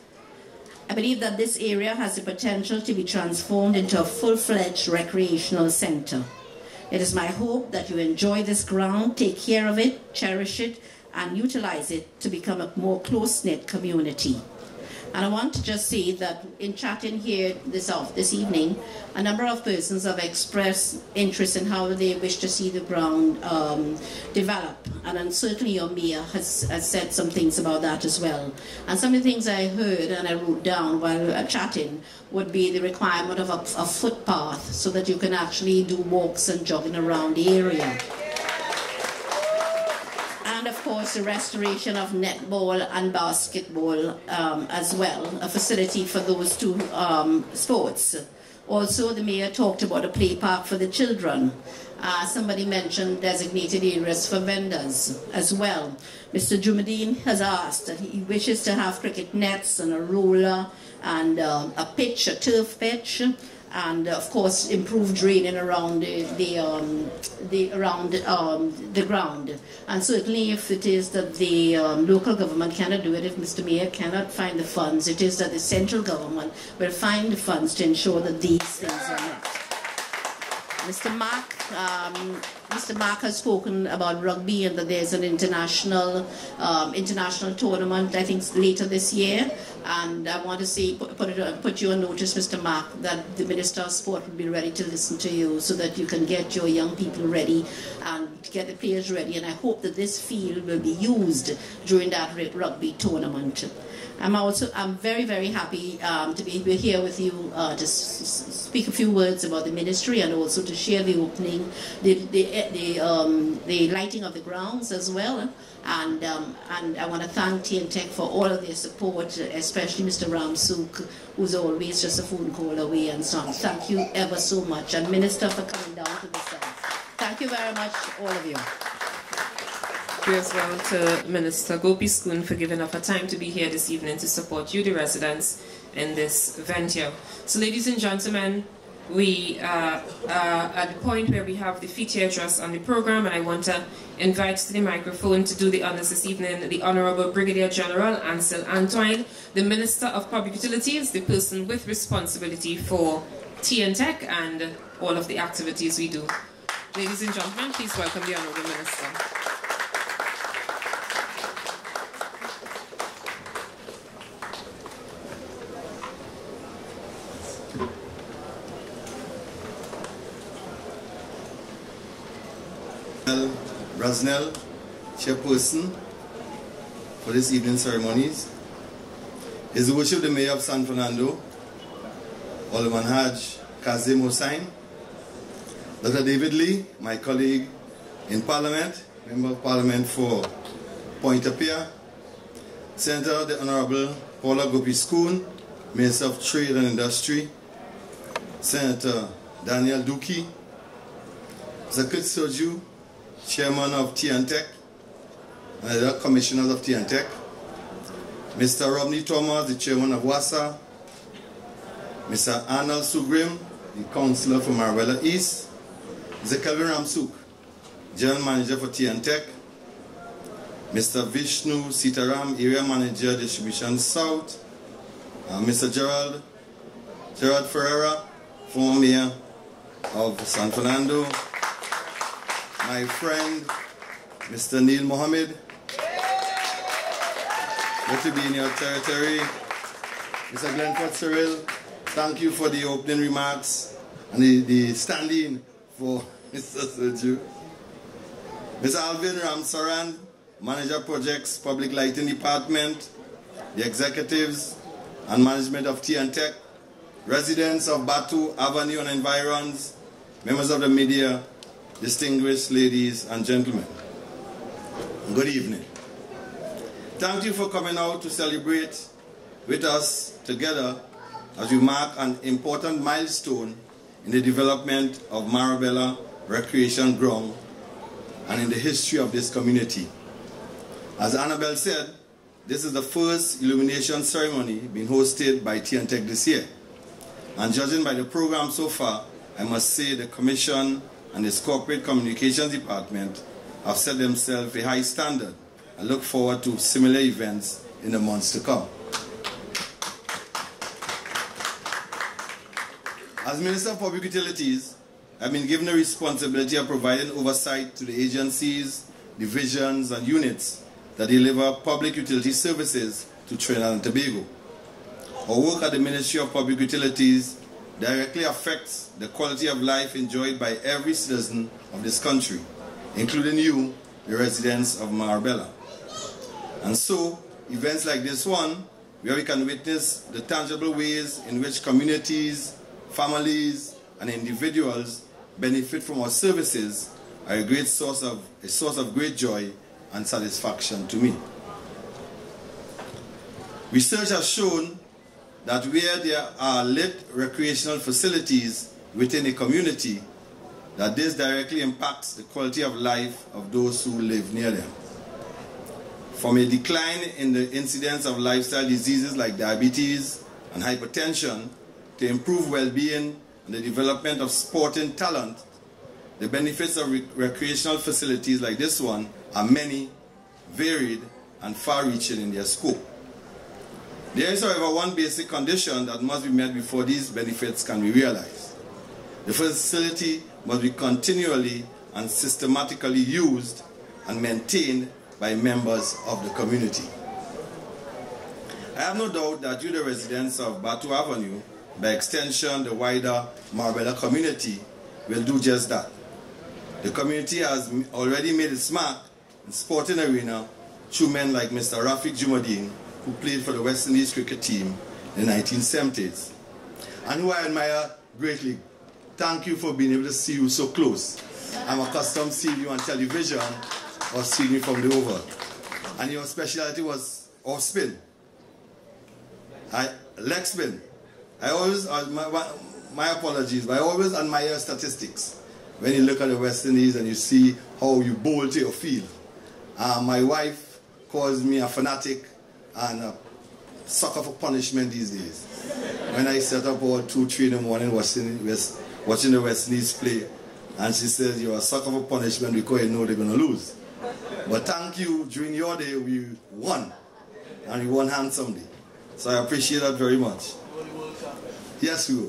I believe that this area has the potential to be transformed into a full-fledged recreational center. It is my hope that you enjoy this ground, take care of it, cherish it, and utilize it to become a more close-knit community. And I want to just say that in chatting here this, off, this evening, a number of persons have expressed interest in how they wish to see the ground um, develop. And then certainly your mayor has, has said some things about that as well. And some of the things I heard and I wrote down while uh, chatting would be the requirement of a, a footpath so that you can actually do walks and jogging around the area. And of course, the restoration of netball and basketball um, as well, a facility for those two um, sports. Also, the mayor talked about a play park for the children. Uh, somebody mentioned designated areas for vendors as well. Mister Jumadine has asked that he wishes to have cricket nets and a roller and uh, a pitch, a turf pitch, and of course improve draining around the, the, um, the around um, the ground. And certainly if it is that the um, local government cannot do it, if Mister Mayor cannot find the funds, it is that the central government will find the funds to ensure that these things are met. Mister Mark, um, Mister Mark has spoken about rugby and that there's an international um, international tournament, I think, later this year. And I want to say, put, put, it, put you on notice, Mister Mark, that the Minister of Sport will be ready to listen to you so that you can get your young people ready and get the players ready. And I hope that this field will be used during that rugby tournament. I'm also, I'm very, very happy um, to be here with you uh, to s speak a few words about the ministry and also to share the opening, the, the, the, um, the lighting of the grounds as well. And, um, and I want to thank T N Tech for all of their support, especially Mister Ramsuk, who's always just a phone call away and so on. Thank you ever so much. And Minister, for coming down to the side. Thank you very much, all of you. Thank you as well to Minister Gopi Schoon for giving up her time to be here this evening to support you, the residents, in this venture. So ladies and gentlemen, we are uh, at the point where we have the feature address on the program, and I want to invite to the microphone to do the honors this evening the Honorable Brigadier General Ansel Antoine, the Minister of Public Utilities, the person with responsibility for T N Tech and all of the activities we do. Ladies and gentlemen, please welcome the Honorable Minister. Brasnell, chairperson for this evening's ceremonies, His Worship the Mayor of San Fernando, Alderman Haj Kazim Hossain, Doctor David Lee, my colleague in Parliament, Member of Parliament for Pointe-a-Pierre, Senator the Honorable Paula Gopi Schoon, Minister of Trade and Industry, Senator Daniel Duki, Mister Kurt Soju, Chairman of T N Tech, and other commissioners of T N Tech, Mister Rodney Thomas, the Chairman of WASA, Mister Arnold Sugrim, the Councillor for Marabella East, Mister Kelvin Ramsuk, General Manager for T and Tech, Mister Vishnu Sitaram, Area Manager, Distribution South, uh, Mister Gerald, Gerald Ferreira, former Mayor of San Fernando, my friend, Mister Neil Mohammed, good to be in your territory. Mister Glenford Cyril, thank you for the opening remarks and the, the stand-in for Mister Sergio. Mister Alvin Ramsaran, Manager Projects, Public Lighting Department, the executives and management of T and Tech, residents of Batu Avenue and environs, members of the media, distinguished ladies and gentlemen. Good evening. Thank you for coming out to celebrate with us together as we mark an important milestone in the development of Marabella Recreation Ground and in the history of this community. As Annabelle said, this is the first illumination ceremony being hosted by T and Tech this year. And judging by the program so far, I must say the Commission and its Corporate Communications Department have set themselves a high standard and look forward to similar events in the months to come. As Minister of Public Utilities, I've been given the responsibility of providing oversight to the agencies, divisions, and units that deliver public utility services to Trinidad and Tobago. Our work at the Ministry of Public Utilities directly affects the quality of life enjoyed by every citizen of this country, including you, the residents of Marabella. And so, events like this one, where we can witness the tangible ways in which communities, families, and individuals benefit from our services, are a great source of, a source of great joy and satisfaction to me. Research has shown that where there are lit recreational facilities within a community, that this directly impacts the quality of life of those who live near them. From a decline in the incidence of lifestyle diseases like diabetes and hypertension to improved well-being and the development of sporting talent, the benefits of rec recreational facilities like this one are many, varied, and far-reaching in their scope. There is, however, one basic condition that must be met before these benefits can be realized. The facility must be continually and systematically used and maintained by members of the community. I have no doubt that you, the residents of Batu Avenue, by extension the wider Marabella community, will do just that. The community has already made its mark in sporting arena through men like Mister Rafiq Jumadin, who played for the West Indies cricket team in the nineteen seventies, and who I admire greatly. Thank you for being able to see you so close. I'm accustomed to seeing you on television or seeing you from the oval. And your specialty was off spin. I, leg spin. I always, uh, my, my, my apologies, but I always admire statistics. When you look at the West Indies and you see how you bowl to your field. Uh, my wife calls me a fanatic and a sucker for punishment these days. When I set up all two, three in the morning watching, watching the West Indies play, and she says, you're a sucker for punishment because you know they're going to lose. But thank you, during your day we won, and we won handsomely. So I appreciate that very much. Yes, we will.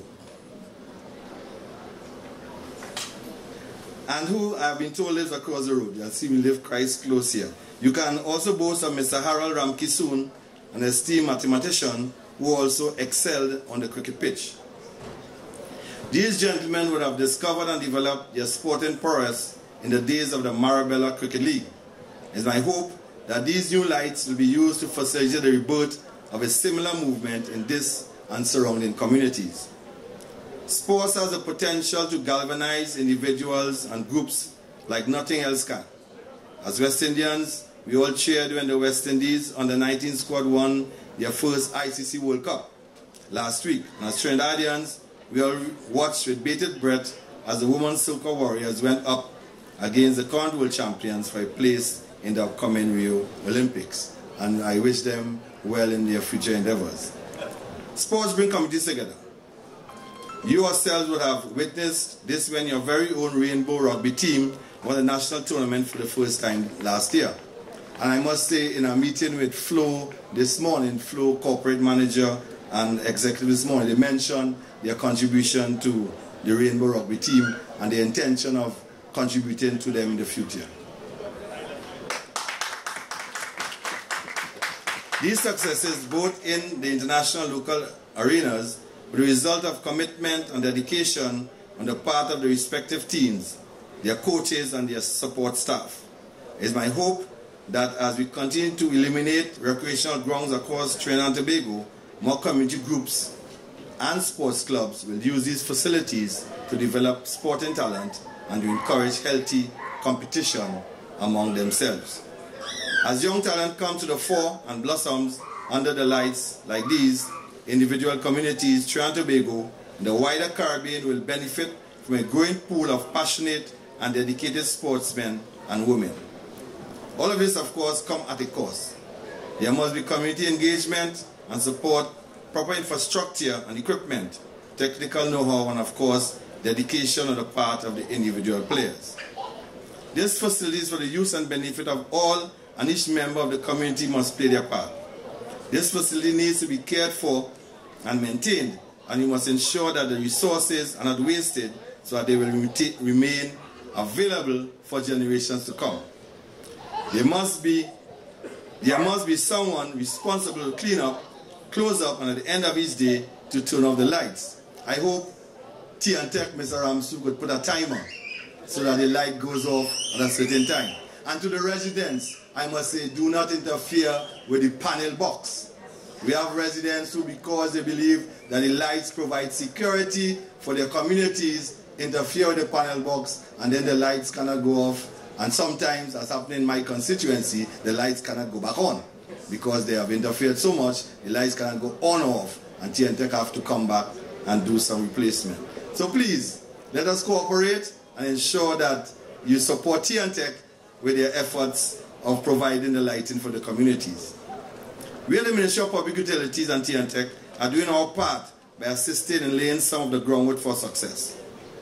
And who I've been told lives across the road. You'll see me live Christ close here. You can also boast of Mister Harold Ramkisoon, an esteemed mathematician who also excelled on the cricket pitch. These gentlemen would have discovered and developed their sporting prowess in the days of the Marabella Cricket League. It's my hope that these new lights will be used to facilitate the rebirth of a similar movement in this and surrounding communities. Sports has the potential to galvanize individuals and groups like nothing else can. As West Indians, we all cheered when the West Indies under nineteen squad won their first I C C World Cup last week. And as Trinidadians, we all watched with bated breath as the women's Silka Warriors went up against the current world champions for a place in the upcoming Rio Olympics. And I wish them well in their future endeavors. Sports bring communities together. You yourselves would have witnessed this when your very own Rainbow Rugby team won the national tournament for the first time last year. And I must say, in a meeting with Flo this morning, Flo corporate manager and executive this morning, they mentioned their contribution to the Rainbow Rugby team and the intention of contributing to them in the future. These successes, both in the international and local arenas, were the result of commitment and dedication on the part of the respective teams, their coaches and their support staff. It is my hope that as we continue to eliminate recreational grounds across Trinidad and Tobago, more community groups and sports clubs will use these facilities to develop sporting talent and to encourage healthy competition among themselves. As young talent come to the fore and blossoms under the lights like these, individual communities, Trinidad and Tobago, and the wider Caribbean will benefit from a growing pool of passionate and dedicated sportsmen and women. All of this, of course, come at a cost. There must be community engagement and support, proper infrastructure and equipment, technical know-how, and of course, dedication on the part of the individual players. These facilities for the use and benefit of all, and each member of the community must play their part. This facility needs to be cared for and maintained, and we must ensure that the resources are not wasted so that they will remain available for generations to come. There must be, there must be someone responsible to clean up, close up, and at the end of each day to turn off the lights. I hope T and Tech, Mister Ramsuk, could put a timer so that the light goes off at a certain time. And to the residents, I must say, do not interfere with the panel box. We have residents who, because they believe that the lights provide security for their communities, interfere with the panel box, and then the lights cannot go off. And sometimes, as happened in my constituency, the lights cannot go back on because they have interfered so much, the lights cannot go on or off, and T and Tech have to come back and do some replacement. So please, let us cooperate and ensure that you support T and Tech with their efforts of providing the lighting for the communities. We at the Ministry of Public Utilities and T and Tech are doing our part by assisting in laying some of the groundwork for success.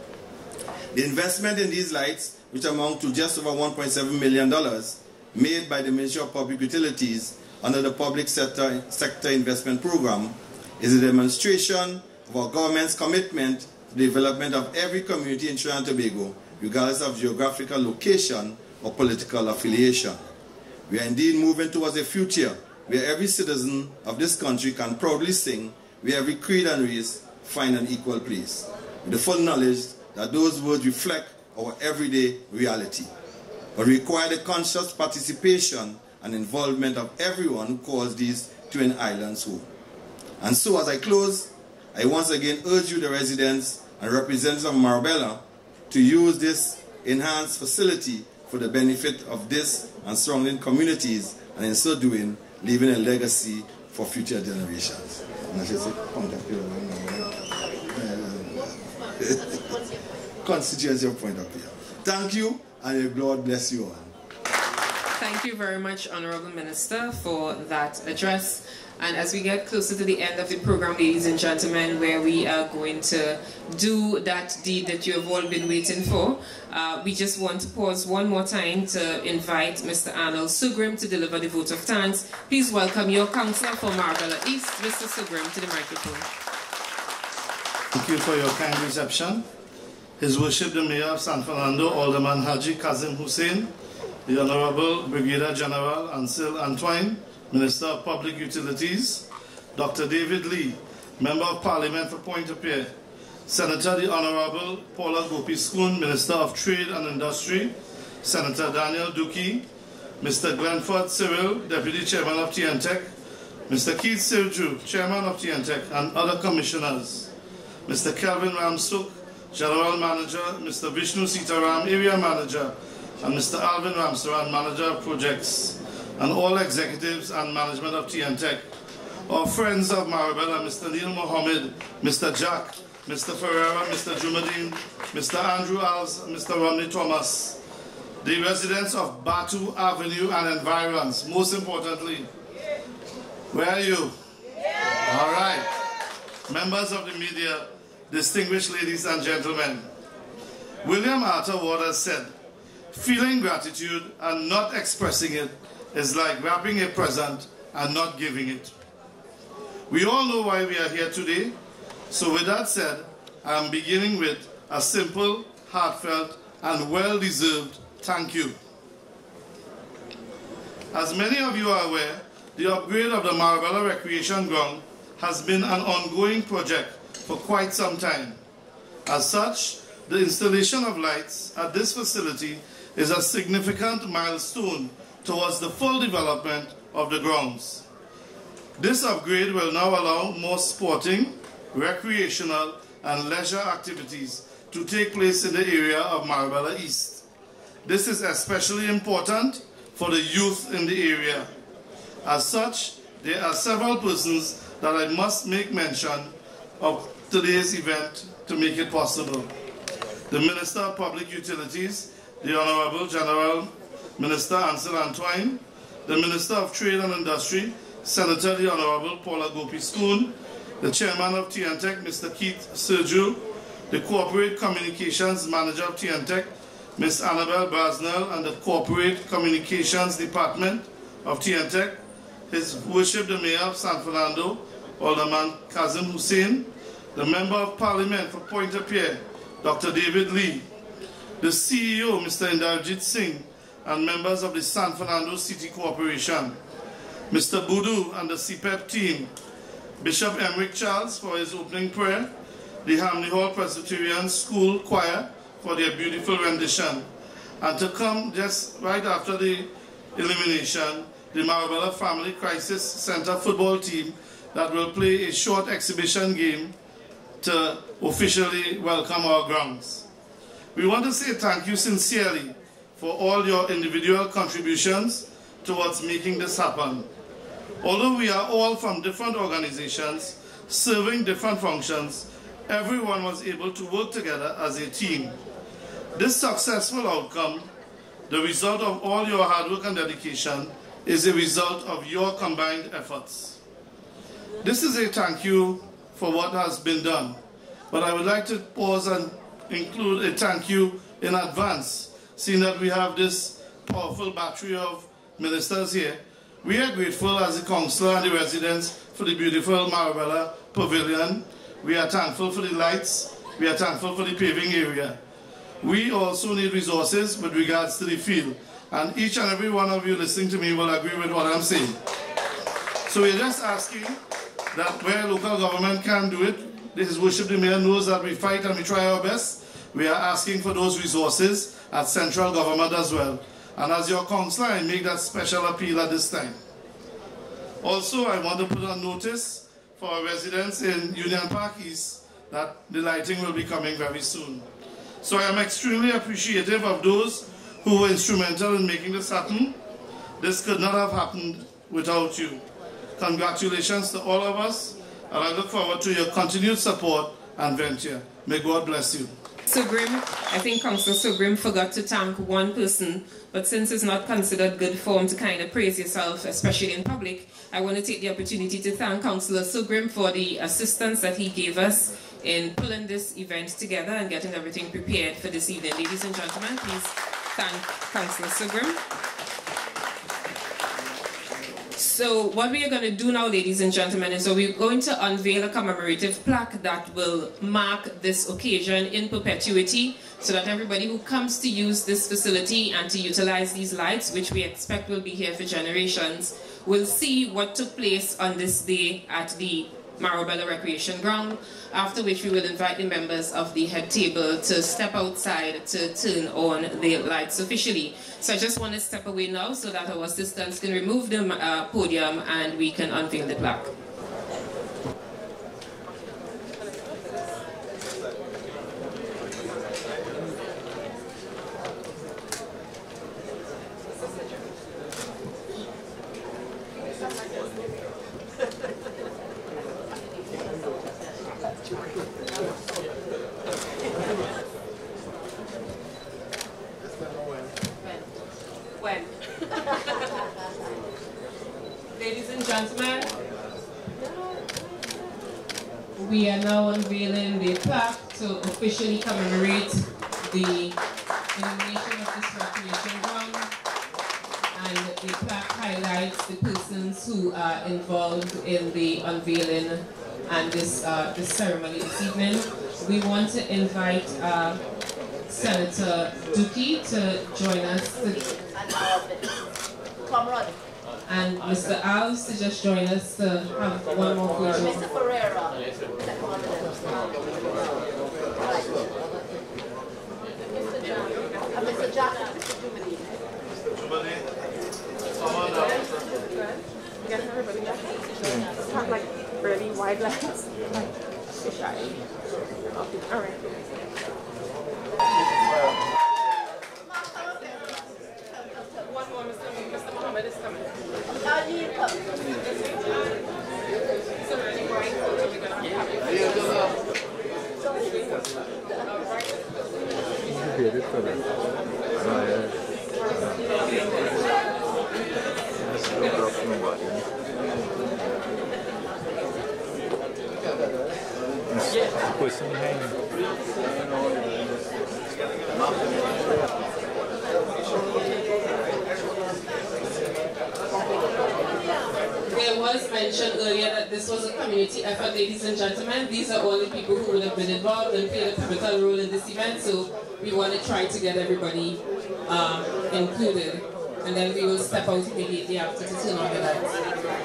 The investment in these lights, which amount to just over one point seven million dollars, made by the Ministry of Public Utilities under the Public Sector, Sector Investment Program, is a demonstration of our government's commitment to the development of every community in Trinidad and Tobago, regardless of geographical location or political affiliation. We are indeed moving towards a future where every citizen of this country can proudly sing, where every creed and race find an equal place, with the full knowledge that those words reflect our everyday reality, but require the conscious participation and involvement of everyone who calls these twin islands home. And so, as I close, I once again urge you, the residents and representatives of Marabella, to use this enhanced facility for the benefit of this and surrounding communities, and in so doing, leaving a legacy for future generations. And I should say, contact you. Constituency of Point of View. Thank you, and God bless you all. Thank you very much, Honorable Minister, for that address. And as we get closer to the end of the program, ladies and gentlemen, where we are going to do that deed that you have all been waiting for, uh, we just want to pause one more time to invite Mister Arnold Sugrim to deliver the vote of thanks. Please welcome your councillor for Marabella East, Mister Sugrim, to the microphone. Thank you for your kind reception. His Worship the Mayor of San Fernando, Alderman Haji Kazim Hussein, the Honorable Brigadier General Ansel Antoine, Minister of Public Utilities, Doctor David Lee, Member of Parliament for Pointe-a-Pierre, Senator the Honorable Paula Gopi-Skoon, Minister of Trade and Industry, Senator Daniel Duki, Mister Glenford Cyril, Deputy Chairman of T and Tech, Mister Keith Sirju, Chairman of T and Tech, and other commissioners, Mister Kelvin Ramsuk, General Manager, Mister Vishnu Sitaram, Area Manager, and Mister Alvin Ramsaran, Manager of Projects, and all executives and management of T and Tech, our friends of Marabella, Mister Neil Mohammed, Mister Jack, Mister Ferreira, Mister Jumadine, Mister Andrew Alves, Mister Romney Thomas, the residents of Batu Avenue and environs, most importantly. Where are you? All right. Members of the media, distinguished ladies and gentlemen. William Arthur Ward has said, feeling gratitude and not expressing it is like wrapping a present and not giving it. We all know why we are here today, so with that said, I am beginning with a simple, heartfelt, and well-deserved thank you. As many of you are aware, the upgrade of the Marabella Recreation Ground has been an ongoing project for quite some time. As such, the installation of lights at this facility is a significant milestone towards the full development of the grounds. This upgrade will now allow more sporting, recreational, and leisure activities to take place in the area of Marabella East. This is especially important for the youth in the area. As such, there are several persons that I must make mention of today's event to make it possible. The Minister of Public Utilities, the Honorable General Minister Ansel Antoine, the Minister of Trade and Industry, Senator the Honorable Paula Gopi-Schoon, the Chairman of T N T E C, Mister Keith Sergio, the Corporate Communications Manager of T N T E C, Miz Annabelle Brasnell, and the Corporate Communications Department of T N T E C, His Worship the Mayor of San Fernando, Alderman Kazim Hussein, the Member of Parliament for Pointe-a-Pierre, Doctor David Lee, the C E O, Mister Indarjit Singh, and members of the San Fernando City Corporation, Mister Boudou and the C P E P team, Bishop Emrick Charles for his opening prayer, the Hamley Hall Presbyterian School Choir for their beautiful rendition, and to come just right after the illumination, the Marabella Family Crisis Center football team that will play a short exhibition game to officially welcome our grounds. We want to say thank you sincerely for all your individual contributions towards making this happen. Although we are all from different organizations, serving different functions, everyone was able to work together as a team. This successful outcome, the result of all your hard work and dedication, is a result of your combined efforts. This is a thank you for what has been done, but I would like to pause and include a thank you in advance, seeing that we have this powerful battery of ministers here. We are grateful as the councillor and the residents for the beautiful Marabella Pavilion. We are thankful for the lights. We are thankful for the paving area. We also need resources with regards to the field. And each and every one of you listening to me will agree with what I'm saying. So we're just asking that where local government can do it, His Worship the Mayor knows that we fight and we try our best. We are asking for those resources at central government as well. And as your councillor, I make that special appeal at this time. Also, I want to put on notice for our residents in Union Park East that the lighting will be coming very soon. So I am extremely appreciative of those who were instrumental in making this happen. This could not have happened without you. Congratulations to all of us, and I look forward to your continued support and venture. May God bless you. Sugrim, I think Councillor Sugrim forgot to thank one person, but since it's not considered good form to kind of praise yourself, especially in public, I want to take the opportunity to thank Councillor Sugrim for the assistance that he gave us in pulling this event together and getting everything prepared for this evening. Ladies and gentlemen, please thank Councillor Sugrim. So what we are going to do now, ladies and gentlemen, is so we're going to unveil a commemorative plaque that will mark this occasion in perpetuity, so that everybody who comes to use this facility and to utilize these lights, which we expect will be here for generations, will see what took place on this day at the Marabella Recreation Ground, after which we will invite the members of the head table to step outside to turn on the lights officially. So I just want to step away now so that our assistants can remove the uh, podium and we can unveil the plaque. Ladies and gentlemen, we are now unveiling the plaque to officially commemorate the illumination of this recreation ground. And the plaque highlights the persons who are involved in the unveiling and this, uh, this ceremony this evening. We want to invite uh, Senator Dookie to join us. To, and Mister Alves to just join us to have one more photo. Mister Ferreira. Mister Jack. Get everybody back. Have like really wide legs. Like, shy. All right. One more, Mister Mister Mohammed is coming. So really bright photo we're gonna have it. There was mentioned earlier that this was a community effort, ladies and gentlemen. These are all the people who would have been involved and played a pivotal role in this event, so we want to try to get everybody um, included. And then we will step out immediately after to turn on the lights.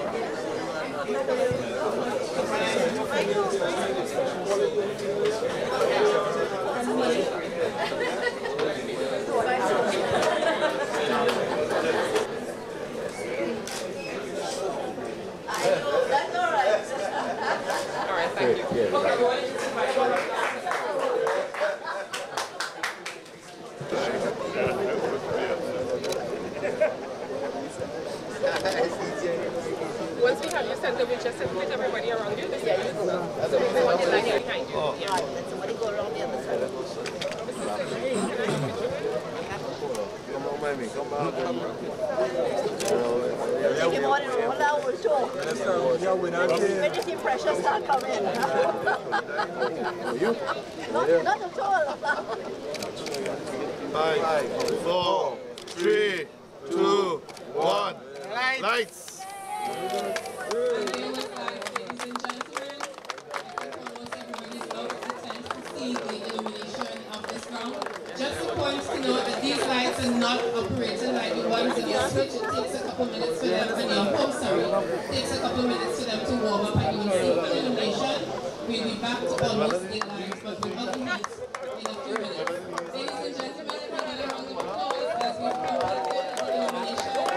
That's all right. All right, thank you. Okay, Roy. Once we have you sent over, just with everybody around you. This yeah, is so we want the line behind you. Oh. Yeah. Right, let somebody go around the other side. Come on, baby. Take him on and roll out with show. When you see pressure start coming. You? Not, not at all. Five, four, three, two, one. Lights. Lights. Just a point to note that these lights are not operating like the ones in your switch. It takes a couple minutes for them, and your home, sorry, it takes a couple minutes for them to warm up, and you will see for illumination. We'll be back to almost eight lights, but we'll have to meet in a few minutes. Ladies and gentlemen, if you get a round of applause as we complete the illumination of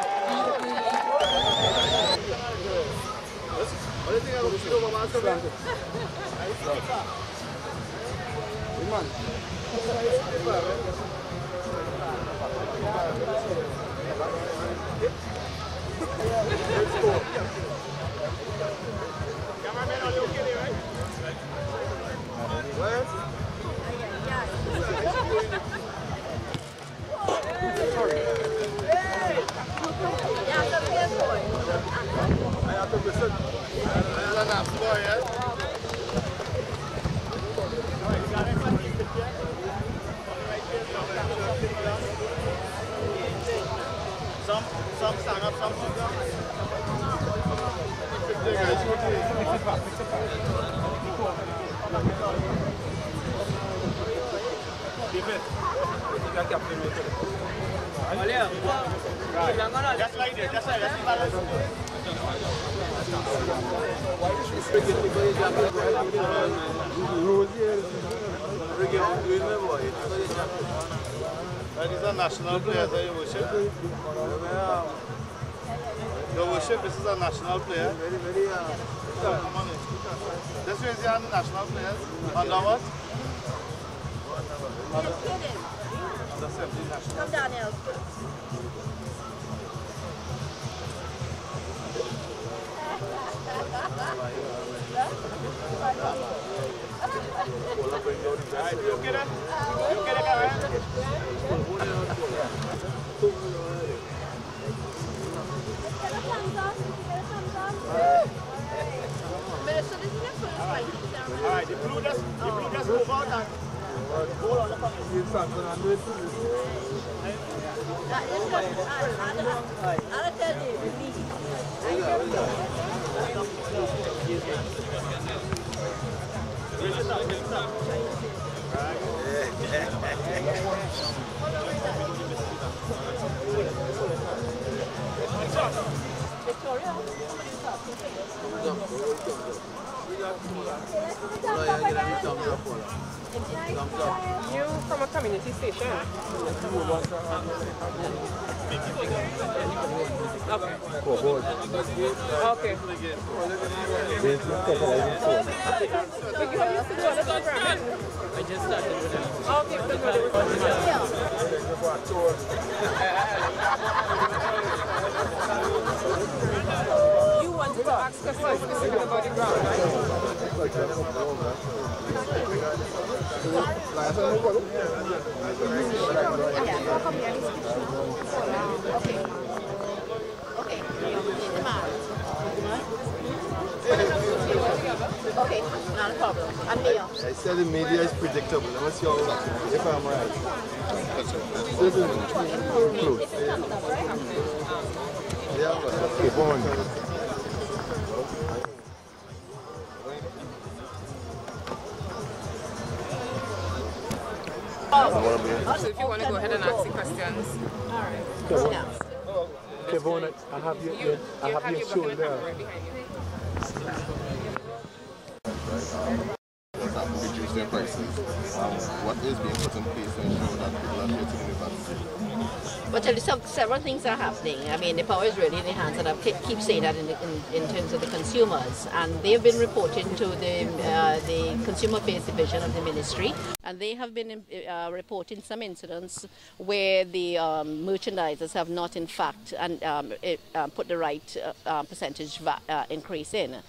Cameraman, are you okay, right? What? I have to listen. I don't have to go, yeah? Some, some stand up, some sit down. Keep it. You can captain it. Just like this, just like this. That is a national player that you worship. You worship, this is a national player. Come on in. This is the national players. Under what? Under, under seventeen national. Come down here. Alright, you okay then? You okay there, Karen? Minister, this is your first fight. blue just, the blue just move out and hold on the phone. I'll tell you. Victoria? You from a community station? Okay. Okay. But you used to do other programming? I just started with them. Okay, so you wanted to ask us specifically about the ground, right? Okay. Okay. Okay, not a problem. I'm Neil. I said the media is predictable. Let me see how, if I'm right. Close. Yeah, keep on. So if you want to go ahead and ask the questions. All right. Yeah. Kevon, I have your, You, I you have have your your shoulder. bucket right behind you. Reduce their prices. Um, what is being put in place to ensure that people are here to the university? But tell you some, several things are happening. I mean, the power is really in the hands, and I keep keep saying that in, the, in, in terms of the consumers. And they've been reporting to the uh, the Consumer Affairs Division of the Ministry, and they have been uh, reporting some incidents where the um, merchandisers have not, in fact, and um, it, uh, put the right uh, uh, percentage va uh, increase in.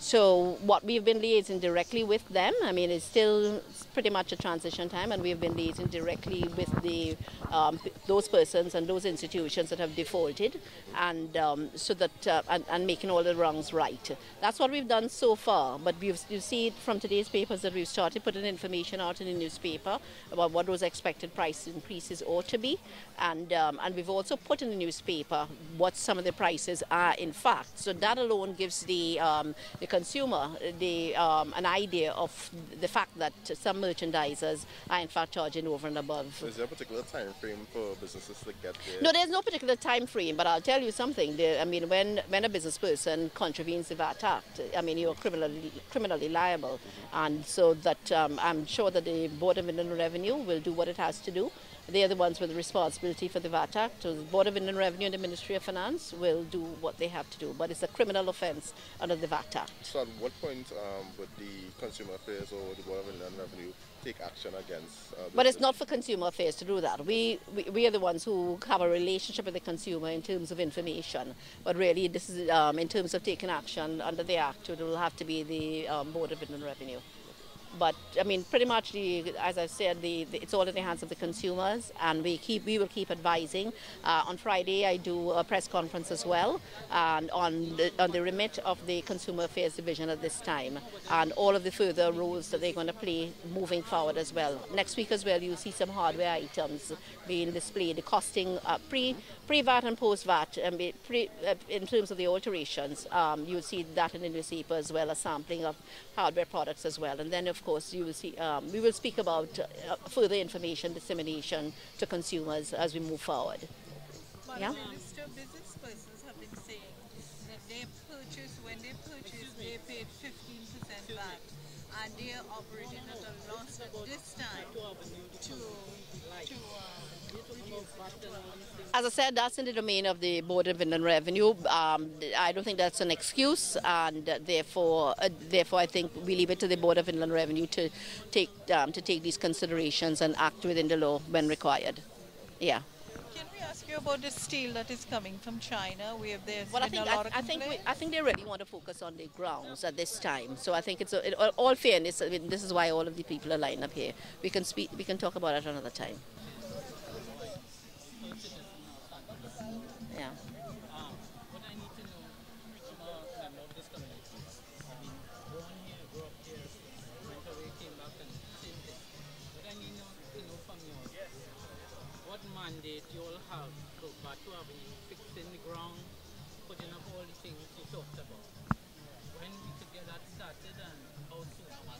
So what we've been liaising directly with them, I mean, it's still pretty much a transition time, and we've been liaising directly with the um, those persons and those institutions that have defaulted, and um, so that uh, and, and making all the wrongs right. That's what we've done so far. But we've, you see it from today's papers that we've started putting information out in the newspaper about what those expected price increases ought to be, and um, and we've also put in the newspaper what some of the prices are in fact. So that alone gives the um, the consumer the um, an idea of the fact that some merchandisers are in fact charging over and above. Is there a particular time frame for businesses to get there? No, there's no particular time frame, but I'll tell you something. The, I mean, when, when a business person contravenes the V A T Act, I mean, you're criminally, criminally liable. And so that um, I'm sure that the Board of Inland Revenue will do what it has to do. They are the ones with the responsibility for the V A T Act. So the Board of Inland Revenue and the Ministry of Finance will do what they have to do. But it's a criminal offence under the V A T Act. So at what point um, would the Consumer Affairs or the Board of Inland Revenue take action against uh, But it's not for Consumer Affairs to do that. We, we we are the ones who have a relationship with the consumer in terms of information. But really, this is um, in terms of taking action under the Act, it will have to be the um, Board of Inland Revenue. But I mean, pretty much, the, as I said, the, the, it's all in the hands of the consumers, and we keep we will keep advising. Uh, on Friday, I do a press conference as well, and on the, on the remit of the Consumer Affairs Division at this time, and all of the further roles that they're going to play moving forward as well. Next week as well, you'll see some hardware items being displayed, the costing uh, pre pre V A T and post V A T, um, pre, uh, in terms of the alterations. Um, you'll see that in the newspaper as well, a sampling of hardware products as well, and then of course you will see um, we will speak about uh, further information dissemination to consumers as we move forward. But yeah. Minister, business persons have been saying that they purchase when they purchase they paid fifteen percent V A T, and they are operating at a loss at this time to to. Uh, As I said, that's in the domain of the Board of Inland Revenue. Um, I don't think that's an excuse, and uh, therefore, uh, therefore, I think we leave it to the Board of Inland Revenue to take um, to take these considerations and act within the law when required. Yeah. Can we ask you about the steel that is coming from China? We have there's well, been I think, a lot I, of I think complaints. we, I think they really want to focus on the grounds at this time. So I think it's a, in all fairness. I mean, this is why all of the people are lined up here. We can speak. We can talk about it another time. Yeah.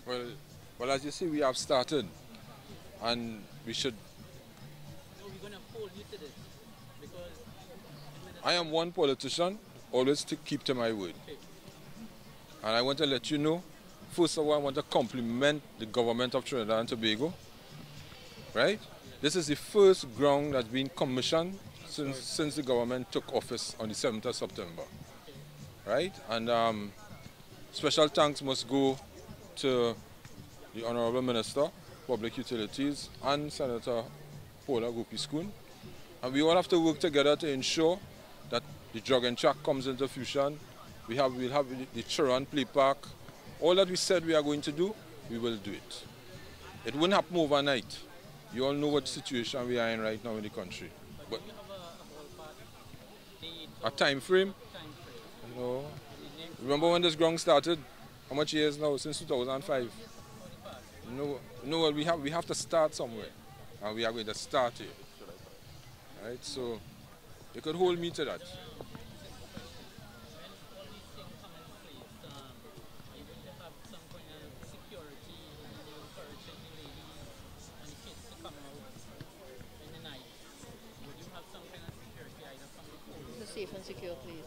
Well, well, as you see, we have started, and we should. No, we're going to hold you to this because I am one politician, always to keep to my word. Okay. And I want to let you know, first of all, I want to compliment the government of Trinidad and Tobago. Right? This is the first ground that's been commissioned since, since the government took office on the seventh of September. Right? And um, special thanks must go to the Honorable Minister, Public Utilities, and Senator Paula Gopi-Skun. And we all have to work together to ensure that the jog and track comes into fusion. We have, we'll have the children play park. All that we said we are going to do, we will do it. It won't happen overnight. You all know what situation we are in right now in the country. But a time frame, you know, remember when this ground started? How much years now? Since two thousand five. You know, you know what we have? We have to start somewhere, and we are going to start here. Right? So you could hold me to that. Safe and secure, please.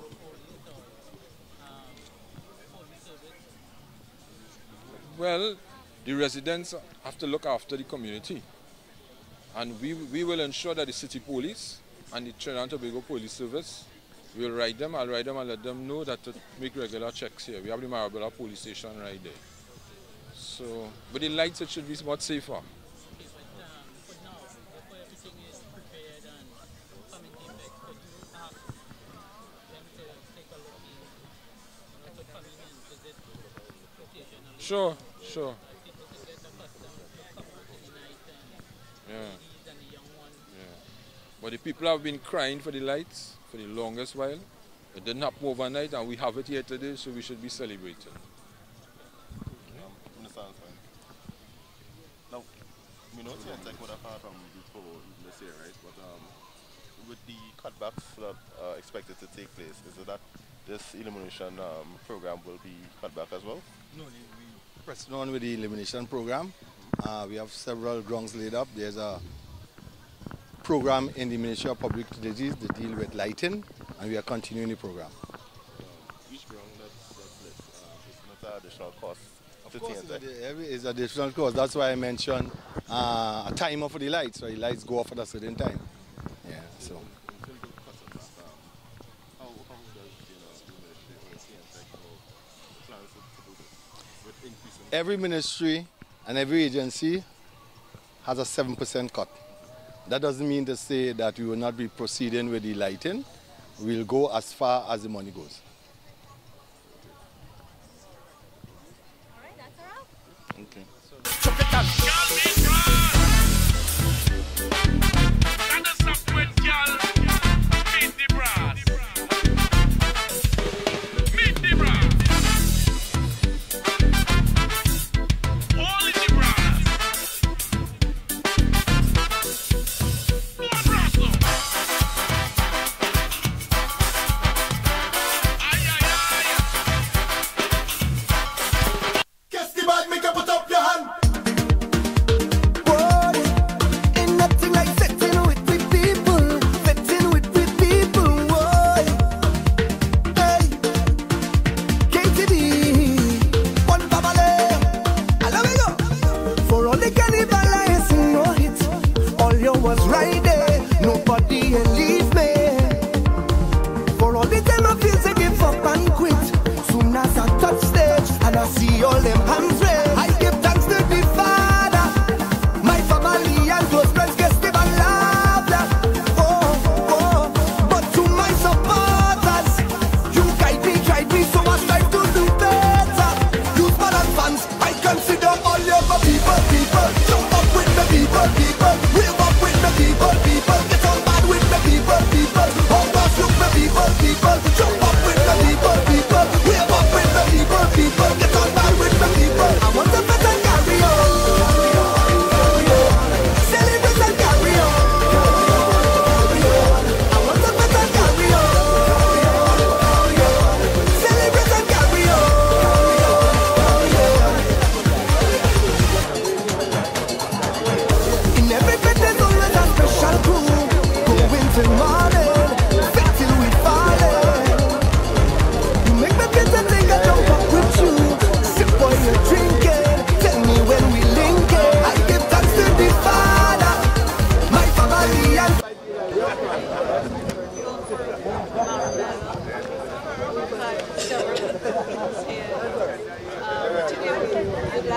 Well, the residents have to look after the community, and we, we will ensure that the city police and the Trinidad and Tobago Police Service will ride them. I'll ride them and let them know that to make regular checks here. We have the Marabella Police Station right there. So, but the lights, it should be much safer. Sure, sure. Yeah. Yeah. But the people have been crying for the lights for the longest while. It didn't happen overnight, and we have it here today, so we should be celebrating. Now, we know T N T E C would have had from before this year, right? But um, with the cutbacks that are expected to take place, is it that this illumination um, program will be cut back as well? No, we pressing on with the illumination program. Uh, we have several grounds laid up. There's a program in the Ministry of Public Utilities to deal with lighting, and we are continuing the program. Um, each ground that's, that's lit uh, is not an additional cost to T N T E C. T N T E C. Every is additional cost. That's why I mentioned uh, a timer for the lights. So the lights go off at a certain time. Yeah. So. Every ministry and every agency has a seven percent cut. That doesn't mean to say that we will not be proceeding with the lighting. We'll go as far as the money goes. All right, that's a wrap. Okay. Guess the bad, make you put up your hand.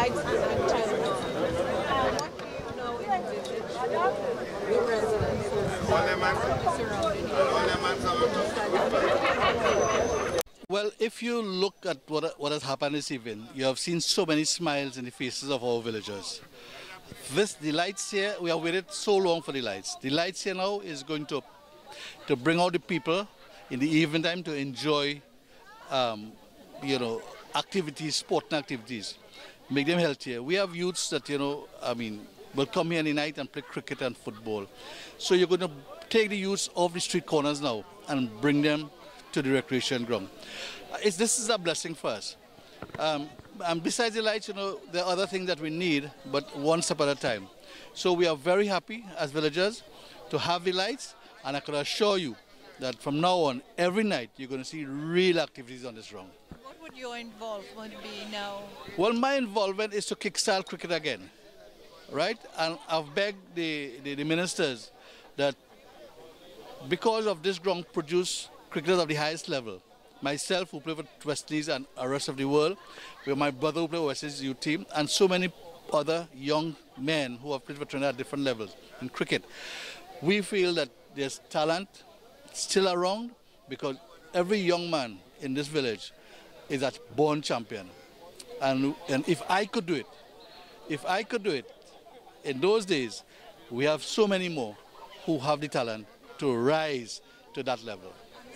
lights and then turn it on. What do you know envisage the residents surrounding you? Well, if you look at what, what has happened this evening, you have seen so many smiles in the faces of our villagers. This, the lights here, we have waited so long for the lights. The lights here now is going to, to bring out the people in the evening time to enjoy, um, you know, activities, sporting activities, make them healthier. We have youths that, you know, I mean, will come here in the night and play cricket and football. So you're going to take the youths off the street corners now and bring them to the recreation ground. It's, this is a blessing for us. Um, and besides the lights, you know, there are other things that we need, but one step at a time. So we are very happy as villagers to have the lights, and I can assure you that from now on, every night, you're going to see real activities on this ground. What would your involvement be now? Well, my involvement is to kickstart cricket again, right? And I've begged the, the, the ministers that because of this ground produce cricketers of the highest level, myself who play for West Indies and the rest of the world, with my brother who play for West Indies youth team, and so many other young men who have played for Trinidad at different levels in cricket. We feel that there's talent still around because every young man in this village is a born champion. And, and if I could do it, if I could do it, in those days, we have so many more who have the talent to rise to that level.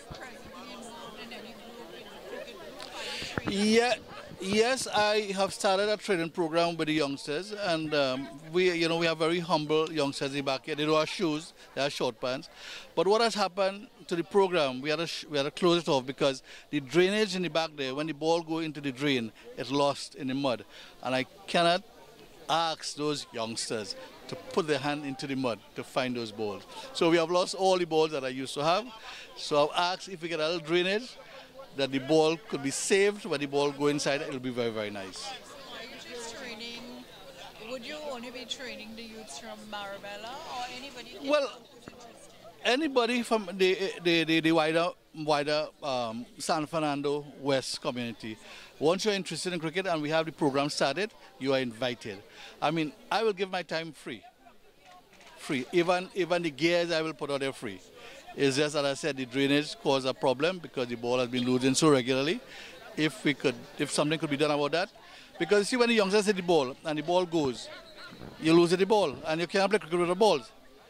Yeah, yes, I have started a training program with the youngsters, and um, we, you know, we have very humble youngsters in the back here. They don't have shoes, they have short pants. But what has happened to the program, we had to, we had to close it off because the drainage in the back there, when the ball go into the drain, it's lost in the mud, and I cannot ask those youngsters to put their hand into the mud to find those balls. So we have lost all the balls that I used to have. So I've asked if we get a little drainage, that the ball could be saved. When the ball go inside, it'll be very, very nice. Are you just training, would you only be training the youths from Marabella or anybody? Well, anybody from the, the, the, the wider, wider um, San Fernando West community. Once you're interested in cricket and we have the program started, you are invited. I mean, I will give my time free. Free. Even, even the gears I will put out there free. It's just that I said the drainage caused a problem because the ball has been losing so regularly. If we could, if something could be done about that. Because you see, when the youngsters hit the ball and the ball goes, you lose the ball and you can't play cricket with the balls.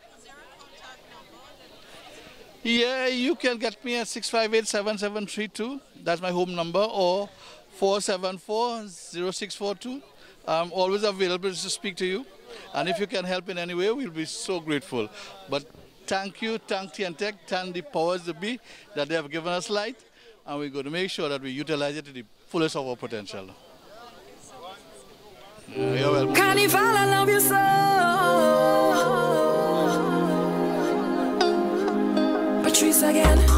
Yeah, you can get me at six five eight, seven seven three two. That's my home number, or four seven four, zero six four two. I'm always available to speak to you. And if you can help in any way, we'll be so grateful. But thank you, thank T N T E C, thank the powers that be that they have given us light, and we're going to make sure that we utilize it to the fullest of our potential. Yeah, you're welcome. Carnival, I love you so. Patrice again.